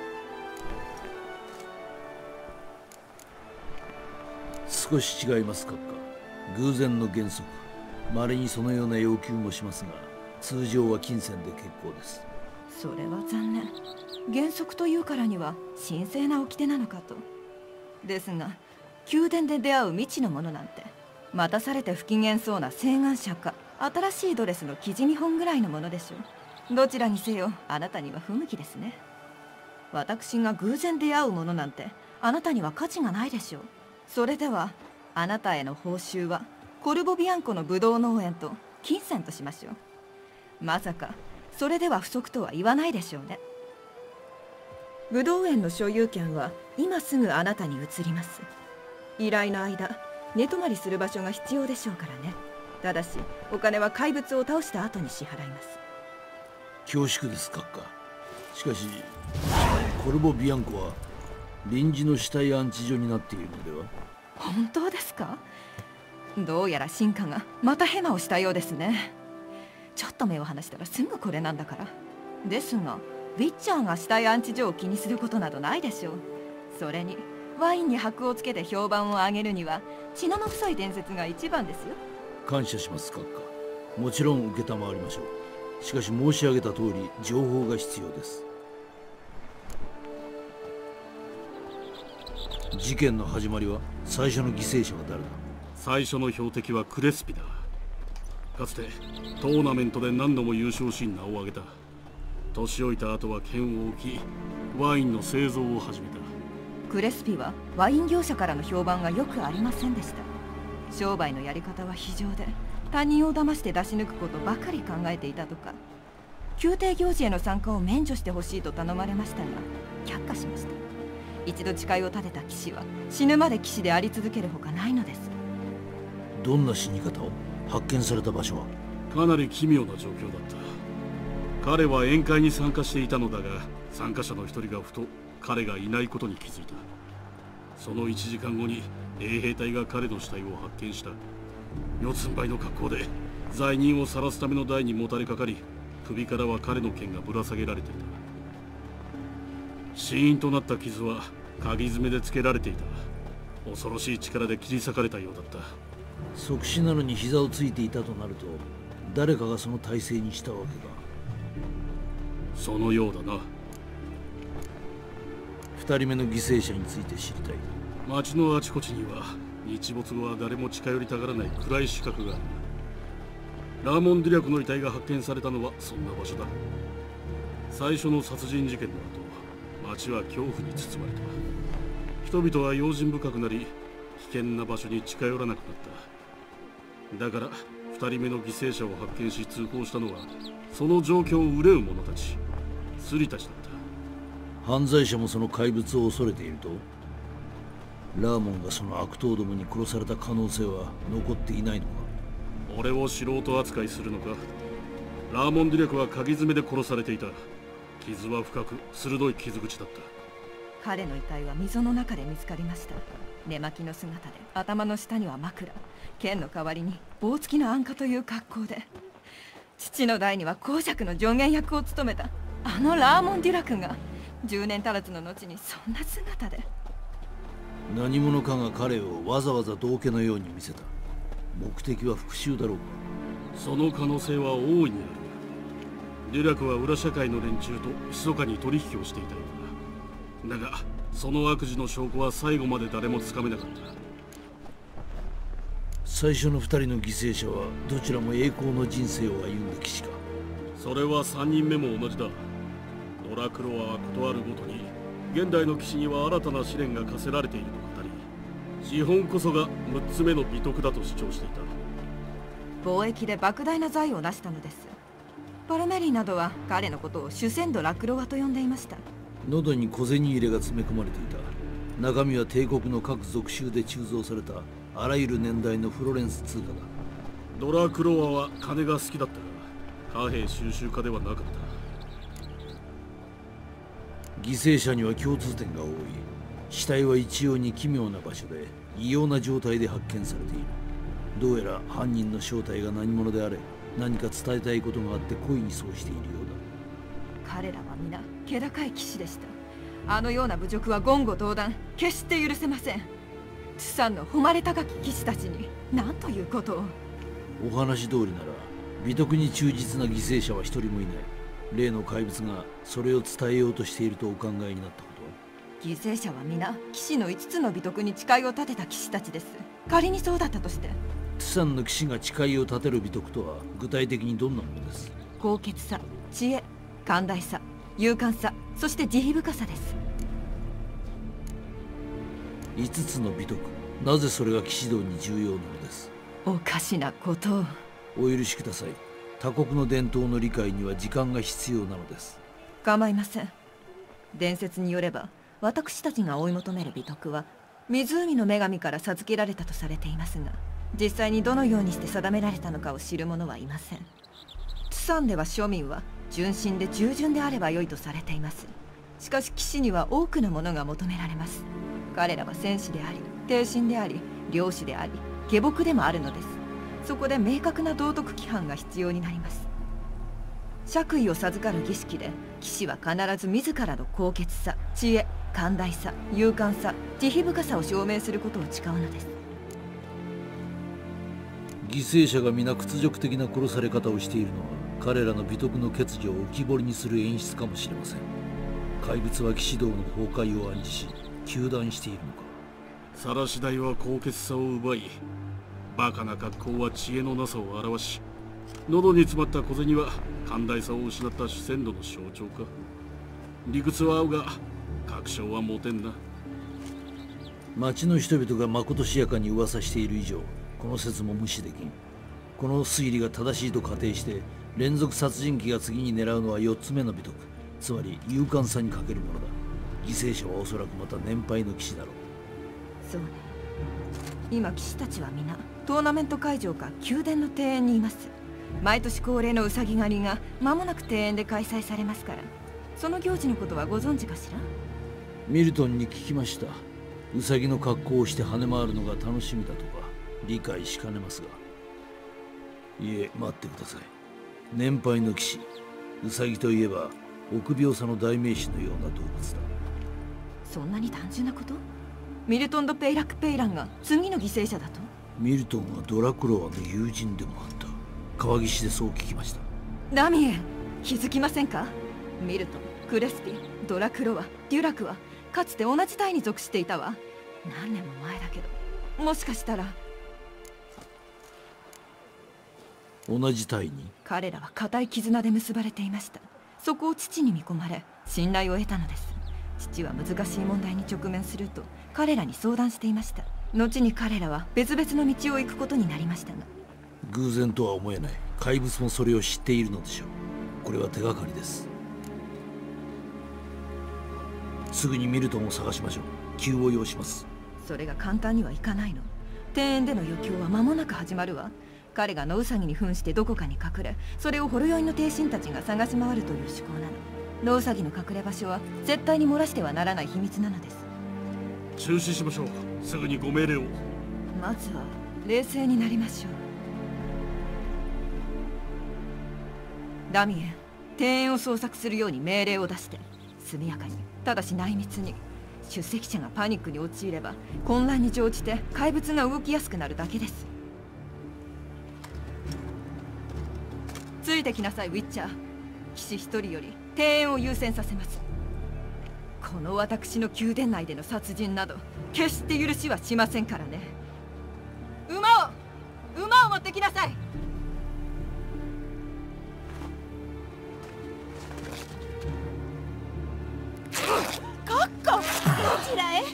少し違います閣下。偶然の原則。稀にそのような要求もしますが、通常は金銭で結構です。 それは残念。原則というからには神聖な掟なのかと。ですが宮殿で出会う未知のものなんて、待たされて不機嫌そうな請願者か新しいドレスの生地見本ぐらいのものでしょう。どちらにせよあなたには不向きですね。私が偶然出会うものなんてあなたには価値がないでしょう。それではあなたへの報酬はコルボビアンコのブドウ農園と金銭としましょう。まさかそれでは不足とは言わないでしょうね。ブドウ園の所有権は今すぐあなたに移ります。依頼の間寝泊まりする場所が必要でしょうからね。ただしお金は怪物を倒した後に支払います。 恐縮です閣下。しかしコルボビアンコは臨時の死体安置所になっているのでは？ 本当ですか？ どうやら進化がまたヘマをしたようですね。ちょっと目を離したらすぐこれなんだから。ですがウィッチャーが死体安置所を気にすることなどないでしょう。それにワインに箔をつけて評判を上げるには血生臭い伝説が一番ですよ。 感謝します閣下。もちろん承りましょう。しかし申し上げた通り情報が必要です。事件の始まりは最初の犠牲者は誰だ？ 最初の標的はクレスピだ。かつてトーナメントで何度も優勝し名を挙げた。年老いた後は剣を置きワインの製造を始めた。 クレスピはワイン業者からの評判がよくありませんでした。商売のやり方は非常で他人を騙して出し抜くことばかり考えていたとか。宮廷行事への参加を免除してほしいと頼まれましたが却下しました。一度誓いを立てた騎士は死ぬまで騎士であり続けるほかないのです。 どんな死に方を？発見された場所は？ かなり奇妙な状況だった。彼は宴会に参加していたのだが、参加者の一人がふと彼がいないことに気づいた。そのいちじかんごに衛兵隊が彼の死体を発見した。四つん這いの格好で罪人を晒すための台にもたれかかり、首からは彼の剣がぶら下げられていた。死因となった傷は鍵爪でつけられていた。恐ろしい力で切り裂かれたようだった。 即死なのに膝をついていたとなると誰かがその体勢にしたわけか。 そのようだな。 二人目の犠牲者について知りたい。 町のあちこちには日没後は誰も近寄りたがらない暗い死角がある。ラーモン・デュリャクの遺体が発見されたのはそんな場所だ。最初の殺人事件の後、町は恐怖に包まれた。人々は用心深くなり危険な場所に近寄らなくなった。だから二人目の犠牲者を発見し通報したのはその状況を憂う者たち、スリたちだった。 犯罪者もその怪物を恐れていると？ラーモンがその悪党どもに殺された可能性は残っていないのか？ 俺を素人扱いするのか？ラーモン・デュリャクは鍵爪で殺されていた。傷は深く鋭い傷口だった。 彼の遺体は溝の中で見つかりました。寝巻きの姿で頭の下には枕、剣の代わりに棒付きの安価という格好で、父の代には公爵の助言役を務めたあのラーモン・デュラクがじゅうねん足らずの後にそんな姿で。 何者かが彼をわざわざ道化のように見せた。目的は復讐だろうか？ その可能性は大いにある。デュラクは裏社会の連中と密かに取引をしていたようだ。だがその悪事の証拠は最後まで誰もつかめなかった。 最初の二人の犠牲者はどちらも栄光の人生を歩んだ騎士か？ それは三人目も同じだ。ドラクロワはことあるごとに現代の騎士には新たな試練が課せられていると語り、資本こそがむっつめの美徳だと主張していた。 貿易で莫大な財を成したのです。パルメリーなどは彼のことをシュセンド・ラクロワと呼んでいました。 喉に小銭入れが詰め込まれていた。中身は帝国の各属州で鋳造されたあらゆる年代のフロレンス通貨だ。 ドラクロワは金が好きだったが貨幣収集家ではなかった。 犠牲者には共通点が多い。死体は一様に奇妙な場所で異様な状態で発見されている。どうやら犯人の正体が何者であれ何か伝えたいことがあって恋にそうしているようだ。彼らは皆気高い騎士でした。あのような侮辱は言語道断、決して許せません。トゥサンの誉れ高き騎士たちに何ということを。 お話通りなら美徳に忠実な犠牲者は一人もいない。例の怪物がそれを伝えようとしているとお考えになったことは？ 犠牲者は皆騎士の五つの美徳に誓いを立てた騎士たちです。仮にそうだったとして、 トゥサンの騎士が誓いを立てる美徳とは具体的にどんなものです？ 高潔さ、知恵、寛大さ、勇敢さ、そして慈悲深さです。 五つの美徳、なぜそれが騎士道に重要なのです？ おかしなことを。 お許しください。他国の伝統の理解には時間が必要なのです。 構いません。伝説によれば私たちが追い求める美徳は湖の女神から授けられたとされていますが、実際にどのようにして定められたのかを知る者はいません。トゥサンでは庶民は純真で従順であれば良いとされています。しかし騎士には多くのものが求められます。彼らは戦士であり、挺身であり、漁師であり、 下僕でもあるのです。そこで明確な道徳規範が必要になります。爵位を授かる儀式で騎士は必ず自らの高潔さ、知恵、寛大さ、勇敢さ、慈悲深さを証明することを誓うのです。 犠牲者が皆屈辱的な殺され方をしているのは彼らの美徳の欠如を浮き彫りにする演出かもしれません。怪物は騎士道の崩壊を暗示し糾弾しているのか。 晒し台は高潔さを奪い、バカな格好は知恵のなさを表し、喉に詰まった小銭は寛大さを失った主戦度の象徴か。理屈は合うが確証は持てんな。 町の人々がまことしやかに噂している以上、この説も無視できん。この推理が正しいと仮定して連続殺人鬼が次に狙うのはよっつめの美徳、つまり勇敢さに欠けるものだ。犠牲者はおそらくまた年配の騎士だろう。 そうね。今騎士たちは皆トーナメント会場か宮殿の庭園にいます。毎年恒例のうさぎ狩りが間もなく庭園で開催されますから、その行事のことはご存知かしら。 ミルトンに聞きました。ウサギの格好をして跳ね回るのが楽しみだとか。理解しかねますが。いえ、待ってください。年配の騎士、ウサギといえば臆病さの代名詞のような動物だ。 そんなに単純なこと？ミルトン・ド・ペイラック・ペイランが次の犠牲者だと？ ミルトンはドラクロワの友人でもあった。川岸でそう聞きました。 ダミエン、気づきませんか？ミルトン、クレスピ、ドラクロワ、デュラクはかつて同じ隊に属していたわ。何年も前だけど、もしかしたら。 同じ隊に？ 彼らは固い絆で結ばれていました。そこを父に見込まれ信頼を得たのです。父は難しい問題に直面すると彼らに相談していました。後に彼らは別々の道を行くことになりましたが。 偶然とは思えない。怪物もそれを知っているのでしょう。これは手がかりです。すぐにミルトンを探しましょう。急を要します。 それが簡単にはいかないの。庭園での余興は間もなく始まるわ。彼が野ウサギに扮してどこかに隠れ、それをほろ酔いの帝神たちが探し回るという趣向なの。野ウサギの隠れ場所は絶対に漏らしてはならない秘密なのです。 中止しましょう。すぐにご命令を。 まずは冷静になりましょう。ダミエン、庭園を捜索するように命令を出して、速やかに、ただし内密に。出席者がパニックに陥れば混乱に乗じて怪物が動きやすくなるだけです。ついてきなさい、ウィッチャー。騎士一人より庭園を優先させます。この私の宮殿内での殺人など決して許しはしませんからね。馬を馬を持ってきなさい。 カッコ、どちらへ？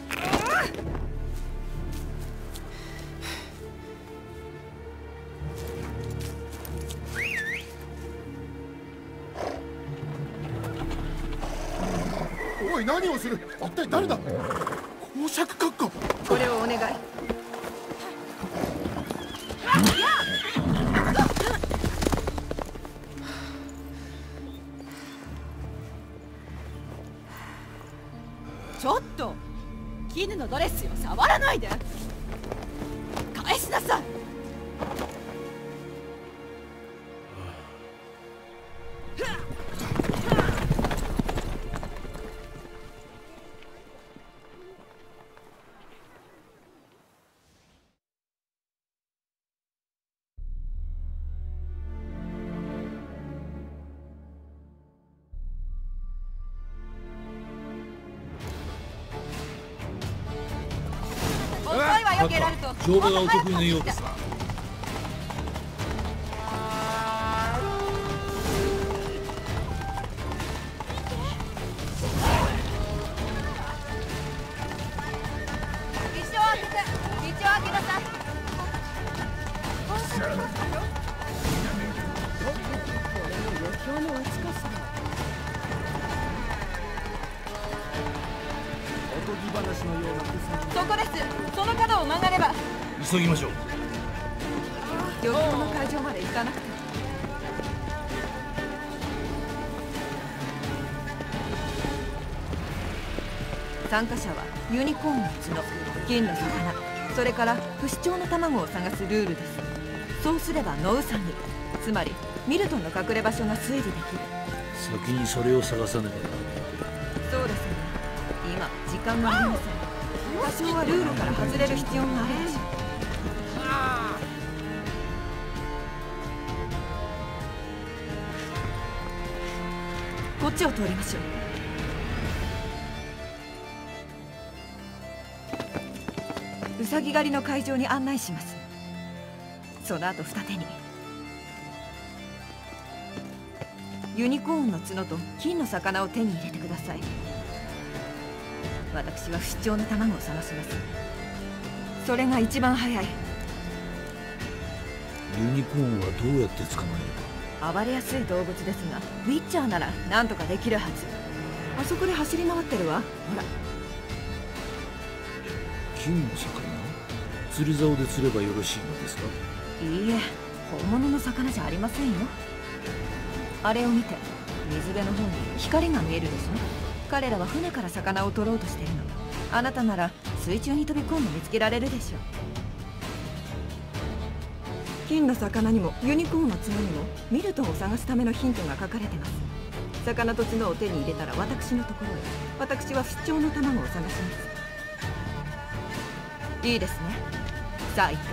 おい、何をする？一体誰だ？公爵閣下。 これをお願い。 ちょっと、絹のドレスよ、触らないで。返しなさい。 乗馬がお得意のようですな。 道を開けて、道を開けなさい。これも余興の美しさ。 おとぎ話のようなそこです。その角を曲がれば。 急ぎましょう。 余興の会場まで行かなくて。参加者はユニコーンの角、銀の魚、 それから不死鳥の卵を探すルールです。そうすればノウサギ、つまりミルトンの隠れ場所が推理できる。 先にそれを探さねばならない。 そうですね。今時間がありません。多少はルールから外れる必要があるでしょう。こっちを通りましょう。ウサギ狩りの会場に案内します。その後二手にユニコーンの角と金の魚を手に入れてください。私は不死鳥の卵を探します。それが一番早い。 ユニコーンはどうやって捕まえる？ 暴れやすい動物ですが、ウィッチャーなら何とかできるはず。あそこで走り回ってるわ。ほら、 金の魚？釣り竿で釣ればよろしいのですか？ いいえ、本物の魚じゃありませんよ。あれを見て、水辺の方に光が見えるでしょ。彼らは船から魚を取ろうとしているの。あなたなら水中に飛び込んで見つけられるでしょう。金の魚にもユニコーンの角にもミルトンを探すためのヒントが書かれてます。魚と角を手に入れたら私のところへ。私は不死鳥の卵を探します。いいですね。さあ行って。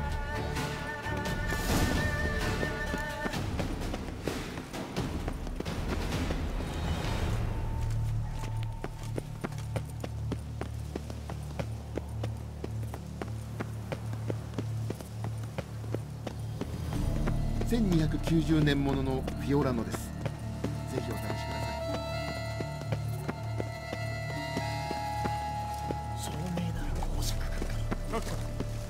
せんにひゃくきゅうじゅうねんもののフィオラノです。ぜひお試しください。 聡明なる工作係。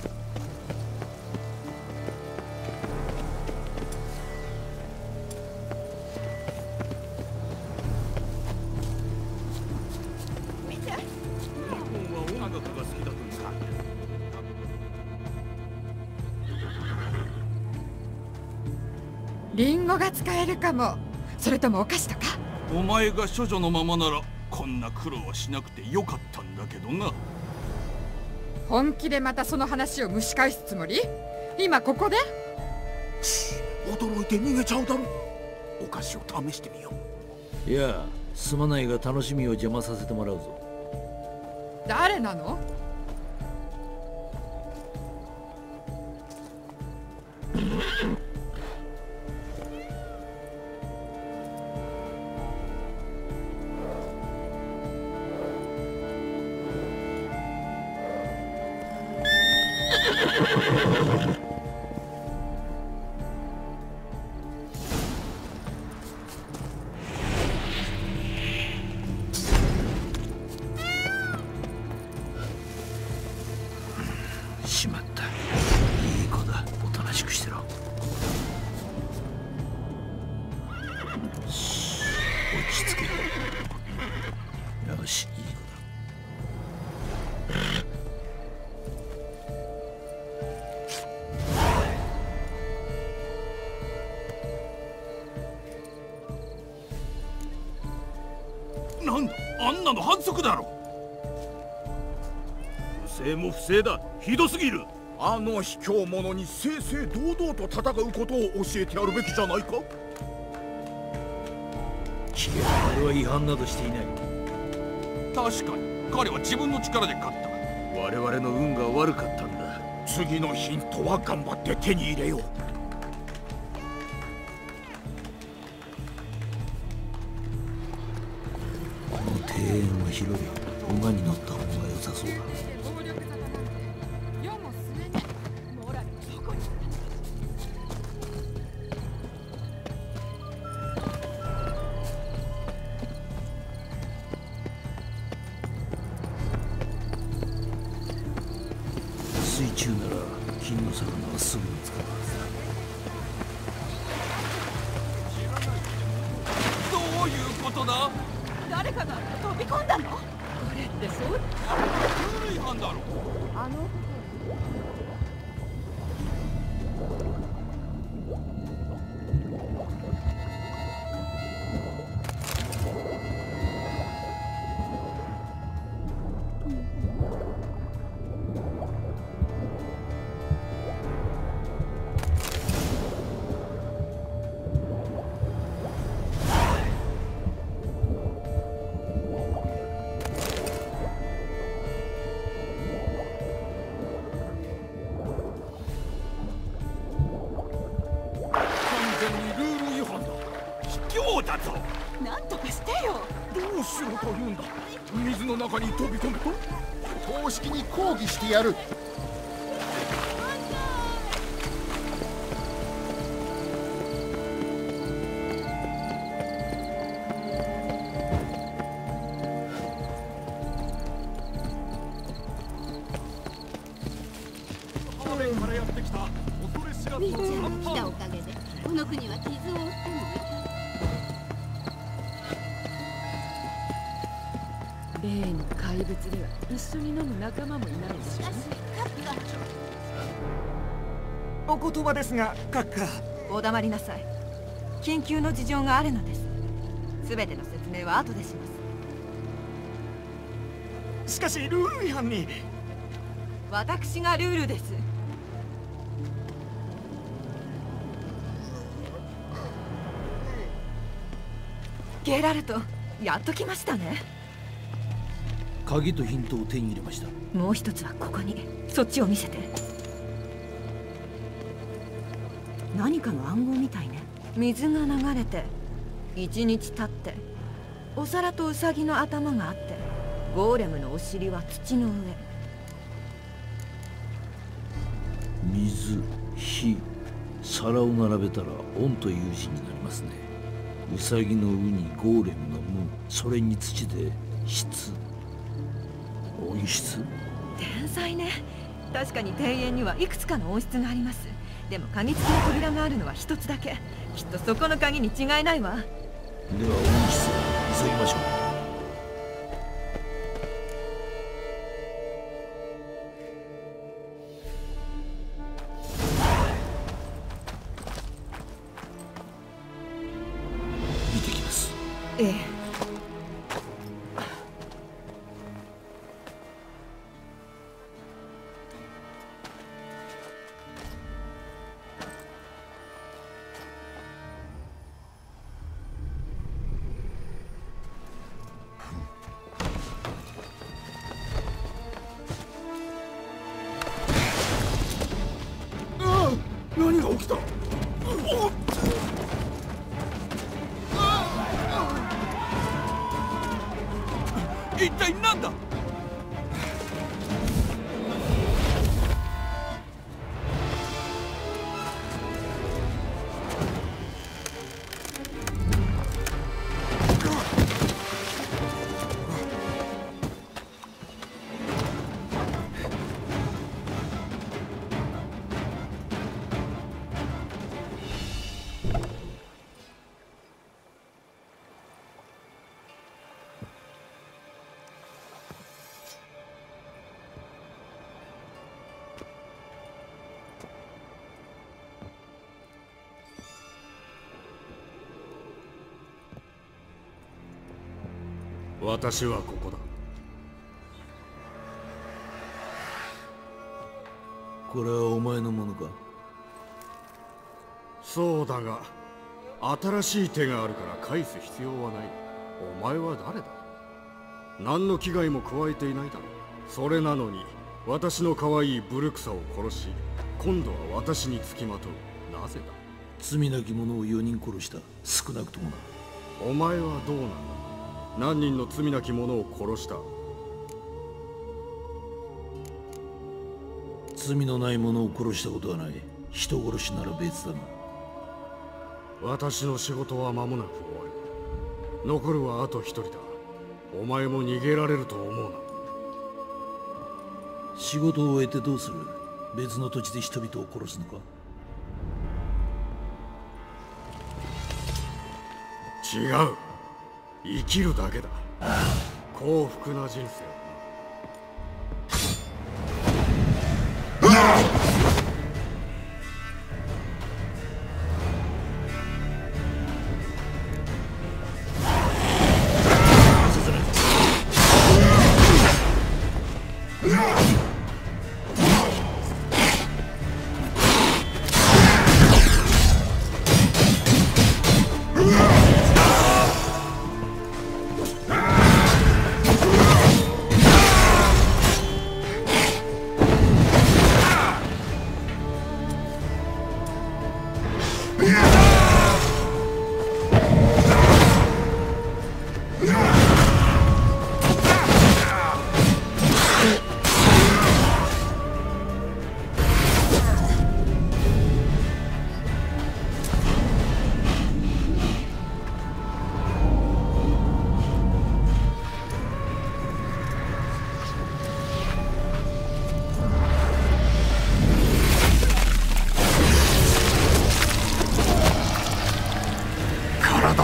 見て。 日本は音楽が好きだと言うか。 リンゴが使えるかも。それともお菓子とか。 お前が処女のままならこんな苦労はしなくてよかったんだけどな。 本気でまたその話を蒸し返すつもり？今ここで？ 驚いて逃げちゃうだろ。お菓子を試してみよう。いや、すまないが楽しみを邪魔させてもらうぞ。 誰なの？ しまった。いい子だ。おとなしくしてろ。し落ち着け。よし、いい子だ。なんだ、あんなの反則だろ。 不正も不正だ。ひどすぎる。 あの卑怯者に正々堂々と戦うことを教えてやるべきじゃないか。 聞け、あれは違反などしていない。 確かに彼は自分の力で勝った。 我々の運が悪かったんだ。 次のヒントは頑張って手に入れよう。 この庭園は広い。馬に乗った方が良さそうだ。水中なら金の魚はすぐに捕まるはずだ。 どういうことだ？ 誰かが飛び込んだの？これってそう？ ルール違反だろ。 あの王だぞ。 なんとかしてよ。 どうしろと言うんだ。水の中に飛び込むと公式に抗議してやる。 ウィッチャーが来たおかげでこの国は傷を負ってもいい。 例の怪物では一緒に飲む仲間もいないし。 しかしカッお言葉ですが、閣下。 お黙りなさい。緊急の事情があるのです。すべての説明は後でします。 しかしルール違反に。 私がルールです。ゲラルト、やっと来ましたね。 鍵とヒントを手に入れました。 もう一つはここに。そっちを見せて。何かの暗号みたいね。水が流れて一日経ってお皿とウサギの頭があってゴーレムのお尻は土の上。 水、火、皿を並べたらオンという字になりますね。ウサギのウにゴーレムのム、それに土で質、温室。 天才ね。確かに庭園にはいくつかの温室があります。でも鍵付きの扉があるのは一つだけ。きっとそこの鍵に違いないわ。 では温室へ急ぎましょう。見てきます。 ええ。 何が起きた？ 一体何だ？ 私はここだ。 これはお前のものか？ そうだが、新しい手があるから返す必要はない。お前は誰だ？何の危害も加えていないだろう。それなのに私の可愛いブルクサを殺し、今度は私につきまとう。なぜだ？ 罪なき者をよにん殺した。少なくともな。 お前はどうなんだ？何人の罪なき者を殺した？ 罪のない者を殺したことはない。人殺しなら別だが。 私の仕事は間もなく終わる。残るはあと一人だ。お前も逃げられると思うな。 仕事を終えてどうする？別の土地で人々を殺すのか？ 違う。生きるだけだ。幸福な人生。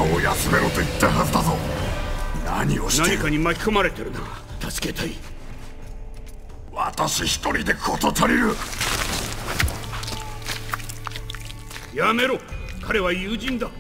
を休めろと言ったはずだぞ。何をしている。 何かに巻き込まれてるな。助けたい。 私一人で事足りる。 やめろ、彼は友人だ。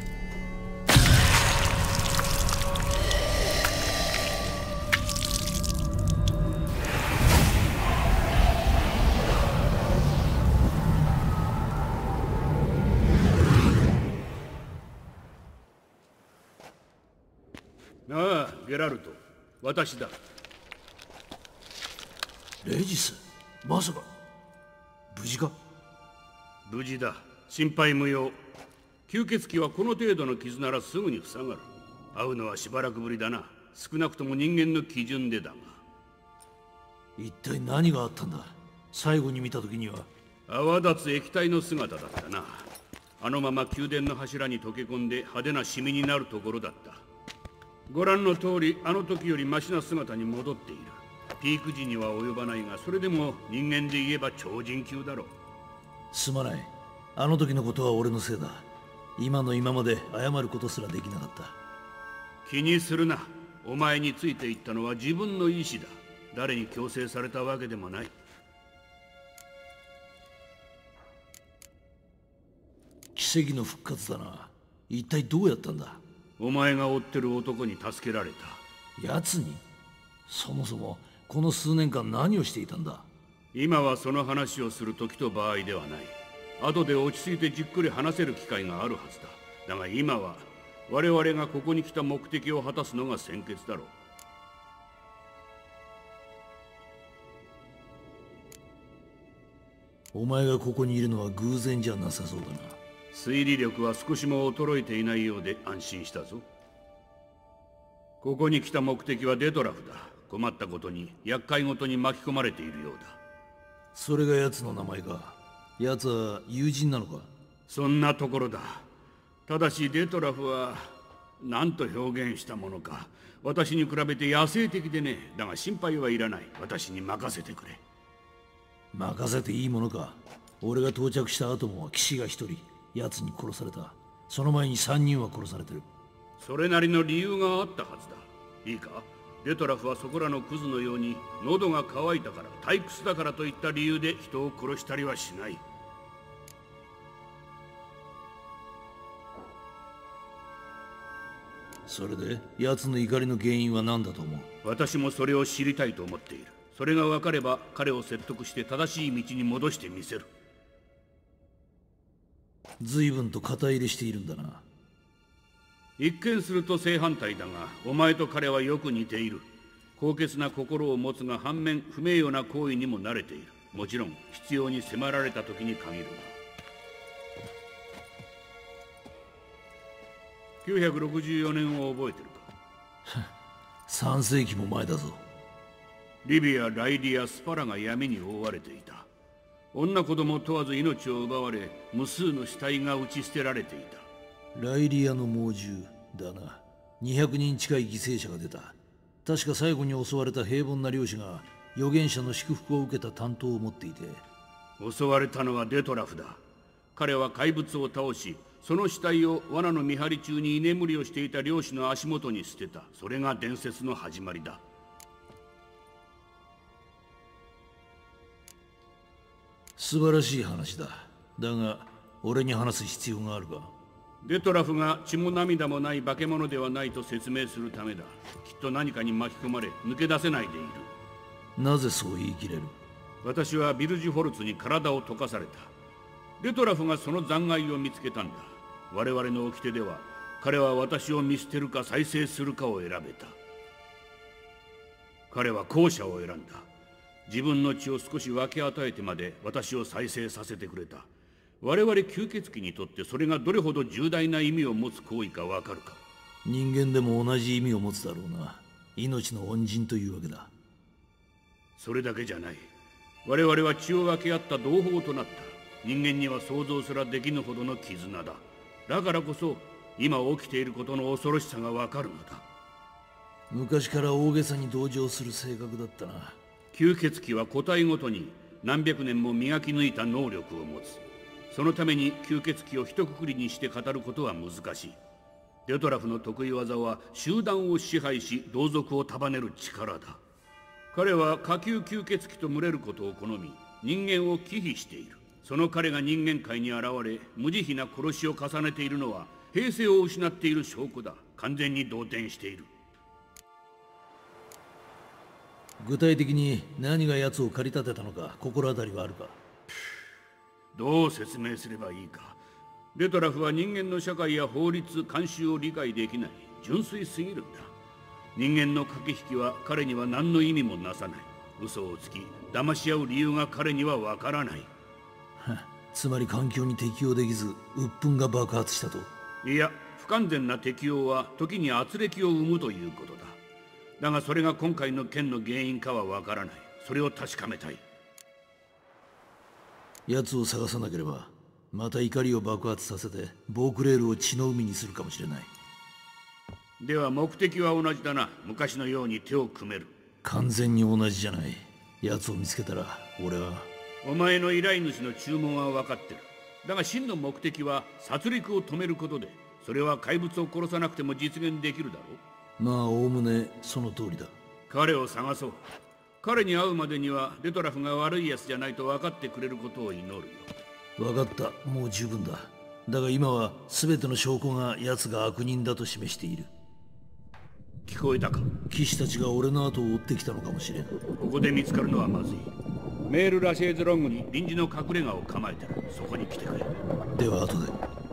ああ、ゲラルト、私だ。 レジス、まさか無事か？ 無事だ、心配無用。吸血鬼はこの程度の傷ならすぐに塞がる。会うのはしばらくぶりだな。少なくとも人間の基準でだが。 一体何があったんだ？最後に見た時には泡立つ液体の姿だったな。あのまま宮殿の柱に溶け込んで派手なシミになるところだった。ご覧の通り、あの時よりマシな姿に戻っている。ピーク時には及ばないが、それでも人間で言えば超人級だろう。 すまない。あの時のことは俺のせいだ。今の今まで謝ることすらできなかった。 気にするな。お前についていったのは自分の意志だ。誰に強制されたわけでもない。 奇跡の復活だな。一体どうやったんだ？ お前が追ってる男に助けられた。 奴に？そもそもこの数年間何をしていたんだ？ 今はその話をする時と場合ではない。後で落ち着いてじっくり話せる機会があるはずだ。だが今は我々がここに来た目的を果たすのが先決だろう。 お前がここにいるのは偶然じゃなさそうだな。 推理力は少しも衰えていないようで安心したぞ。ここに来た目的はデトラフだ。困ったことに厄介ごとに巻き込まれているようだ。 それが奴の名前か。奴は友人なのか？ そんなところだ。ただしデトラフは何と表現したものか、私に比べて野生的でね。だが心配はいらない。私に任せてくれ。 任せていいものか。俺が到着した後も騎士が一人奴に殺された。その前に三人は殺されてる。 それなりの理由があったはずだ。いいか、デトラフはそこらのクズのように喉が渇いたから退屈だからといった理由で人を殺したりはしない。 それで奴の怒りの原因は何だと思う？ 私もそれを知りたいと思っている。それが分かれば彼を説得して正しい道に戻してみせる。 随分と肩入れしているんだな。 一見すると正反対だが、お前と彼はよく似ている。高潔な心を持つが反面不名誉な行為にも慣れている。もちろん必要に迫られた時に限るが。きゅうひゃくろくじゅうよねんを覚えてるか？ さん世紀も前だぞ。 リビア、ライリア、スパラが闇に覆われていた。女子供問わず命を奪われ、無数の死体が打ち捨てられていた。 ライリアの猛獣だな。にひゃくにん近い犠牲者が出た。確か最後に襲われた平凡な漁師が預言者の祝福を受けた担当を持っていて。 襲われたのはデトラフだ。彼は怪物を倒し、その死体を罠の見張り中に居眠りをしていた漁師の足元に捨てた。それが伝説の始まりだ。 素晴らしい話だ。だが俺に話す必要があるか？ デトラフが血も涙もない化け物ではないと説明するためだ。きっと何かに巻き込まれ抜け出せないでいる。 なぜそう言い切れる？ 私はビルジュフォルツに体を溶かされた。デトラフがその残骸を見つけたんだ。我々の掟では彼は私を見捨てるか再生するかを選べた。彼は後者を選んだ。自分の血を少し分け与えてまで私を再生させてくれた。我々吸血鬼にとってそれがどれほど重大な意味を持つ行為かわかるか？ 人間でも同じ意味を持つだろうな。命の恩人というわけだ。 それだけじゃない。我々は血を分け合った同胞となった。人間には想像すらできぬほどの絆だ。だからこそ今起きていることの恐ろしさがわかるのだ。 昔から大げさに同情する性格だったな。 吸血鬼は個体ごとに何百年も磨き抜いた能力を持つ。そのために吸血鬼を一括りにして語ることは難しい。 デトラフの得意技は集団を支配し同族を束ねる力だ。彼は下級吸血鬼と群れることを好み、人間を忌避している。その彼が人間界に現れ無慈悲な殺しを重ねているのは平静を失っている証拠だ。完全に動転している。 具体的に何が奴を駆り立てたのか心当たりはあるか？ どう説明すればいいか。デトラフは人間の社会や法律慣習を理解できない。純粋すぎるんだ。人間の駆け引きは彼には何の意味もなさない。嘘をつき騙し合う理由が彼にはわからない。 つまり環境に適応できず鬱憤が爆発したと？ いや、不完全な適応は時に圧力を生むということだ。だがそれが今回の件の原因かはわからない。それを確かめたい。 奴を探さなければまた怒りを爆発させてボークレールを血の海にするかもしれない。 では目的は同じだな。昔のように手を組める。 完全に同じじゃない。奴を見つけたら俺は。 お前の依頼主の注文は分かってる。だが真の目的は殺戮を止めることで、それは怪物を殺さなくても実現できるだろう。まあおおむねその通りだ。 彼を探そう。彼に会うまでにはデトラフが悪いやつじゃないと分かってくれることを祈るよ。 分かった、もう十分だ。だが今は全ての証拠が奴が悪人だと示している。 聞こえたか？ 騎士たちが俺の後を追ってきたのかもしれん。 ここで見つかるのはまずい。メール・ラシェーズロングに臨時の隠れ家を構えてる。そこに来てくれ。 では後で。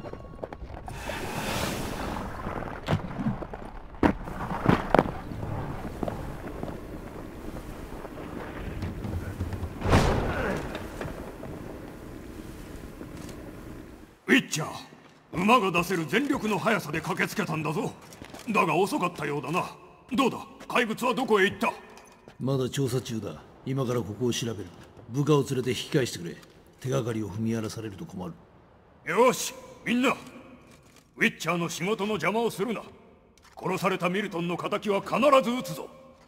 ウィッチャー、馬が出せる全力の速さで駆けつけたんだぞ。だが遅かったようだな。どうだ、怪物はどこへ行った？ まだ調査中だ。今からここを調べる。部下を連れて引き返してくれ。手がかりを踏み荒らされると困る。 よし、みんなウィッチャーの仕事の邪魔をするな。殺されたミルトンの敵は必ず撃つぞ。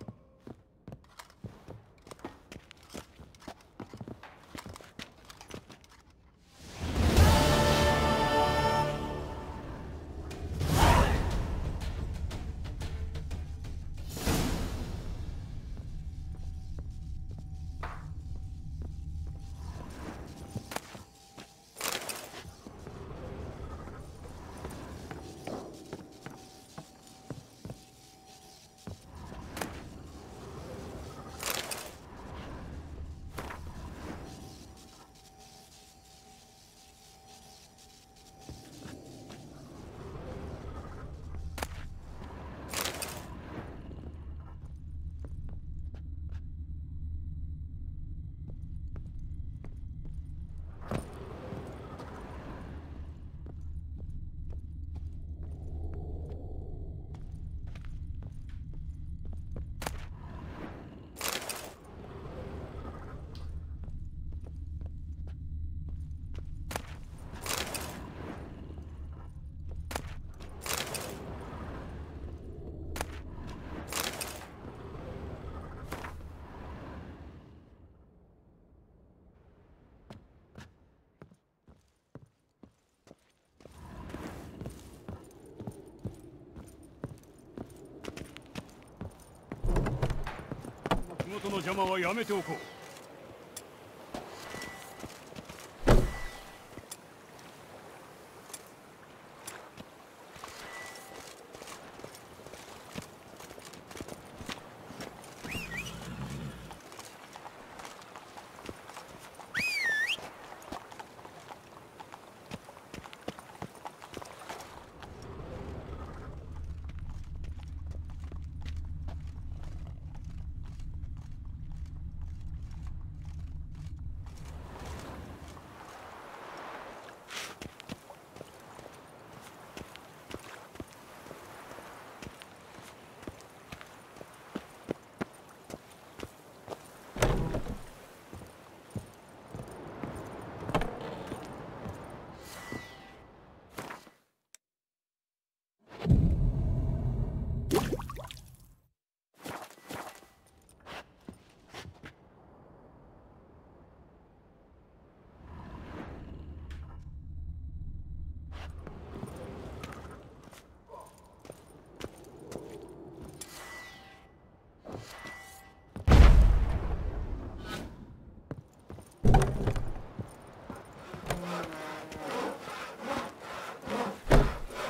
仕事の邪魔はやめておこう。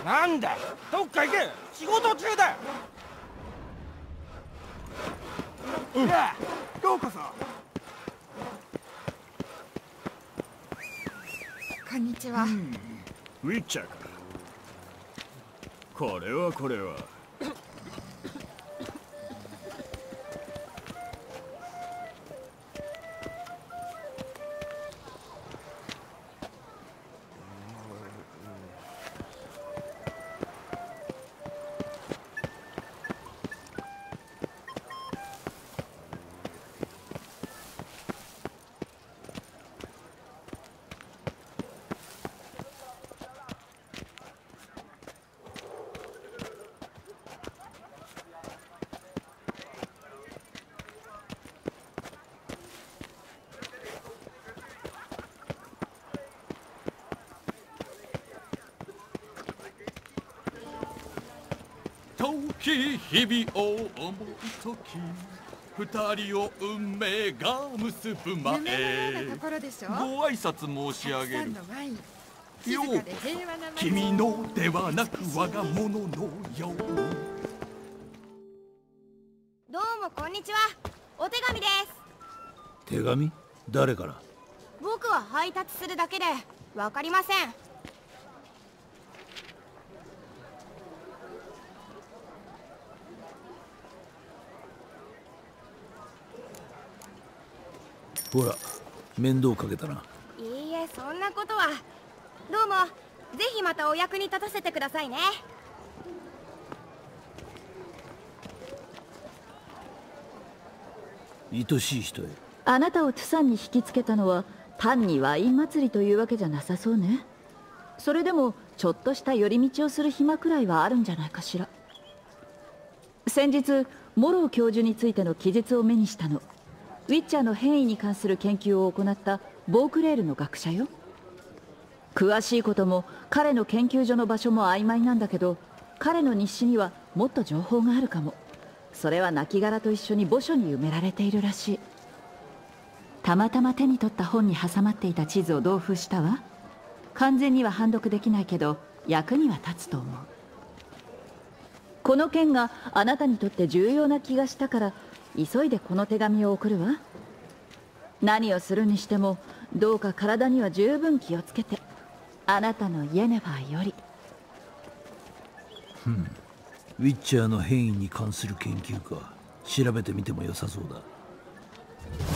なんだ、どっか行け、仕事中だ。 うん、どうこそ。 こんにちは。うん、 ウィッチャーか。これはこれは。 時日々を思う時、二人を運命が結ぶ前、 夢のようなところでしょ。 ご挨拶申し上げる。 ようこそ君のではなく我が物のように。 どうもこんにちは。お手紙です。 手紙？誰から？ 僕は配達するだけでわかりません。 ほら、面倒かけたな。 いいえ、そんなことは。どうも、ぜひまたお役に立たせてくださいね。 愛しい人へ。 あなたをトゥサンに引きつけたのは単にワイン祭りというわけじゃなさそうね。それでもちょっとした寄り道をする暇くらいはあるんじゃないかしら。先日モロー教授についての記述を目にしたの。ウィッチャーの変異に関する研究を行ったボークレールの学者よ。詳しいことも彼の研究所の場所も曖昧なんだけど、彼の日誌にはもっと情報があるかも。それは亡骸と一緒に墓所に埋められているらしい。たまたま手に取った本に挟まっていた地図を同封したわ。完全には判読できないけど役には立つと思う。この件があなたにとって重要な気がしたから急いでこの手紙を送るわ。何をするにしてもどうか体には十分気をつけて。あなたのイエネファーより。 ふん、ウィッチャーの変異に関する研究か。調べてみても良さそうだ。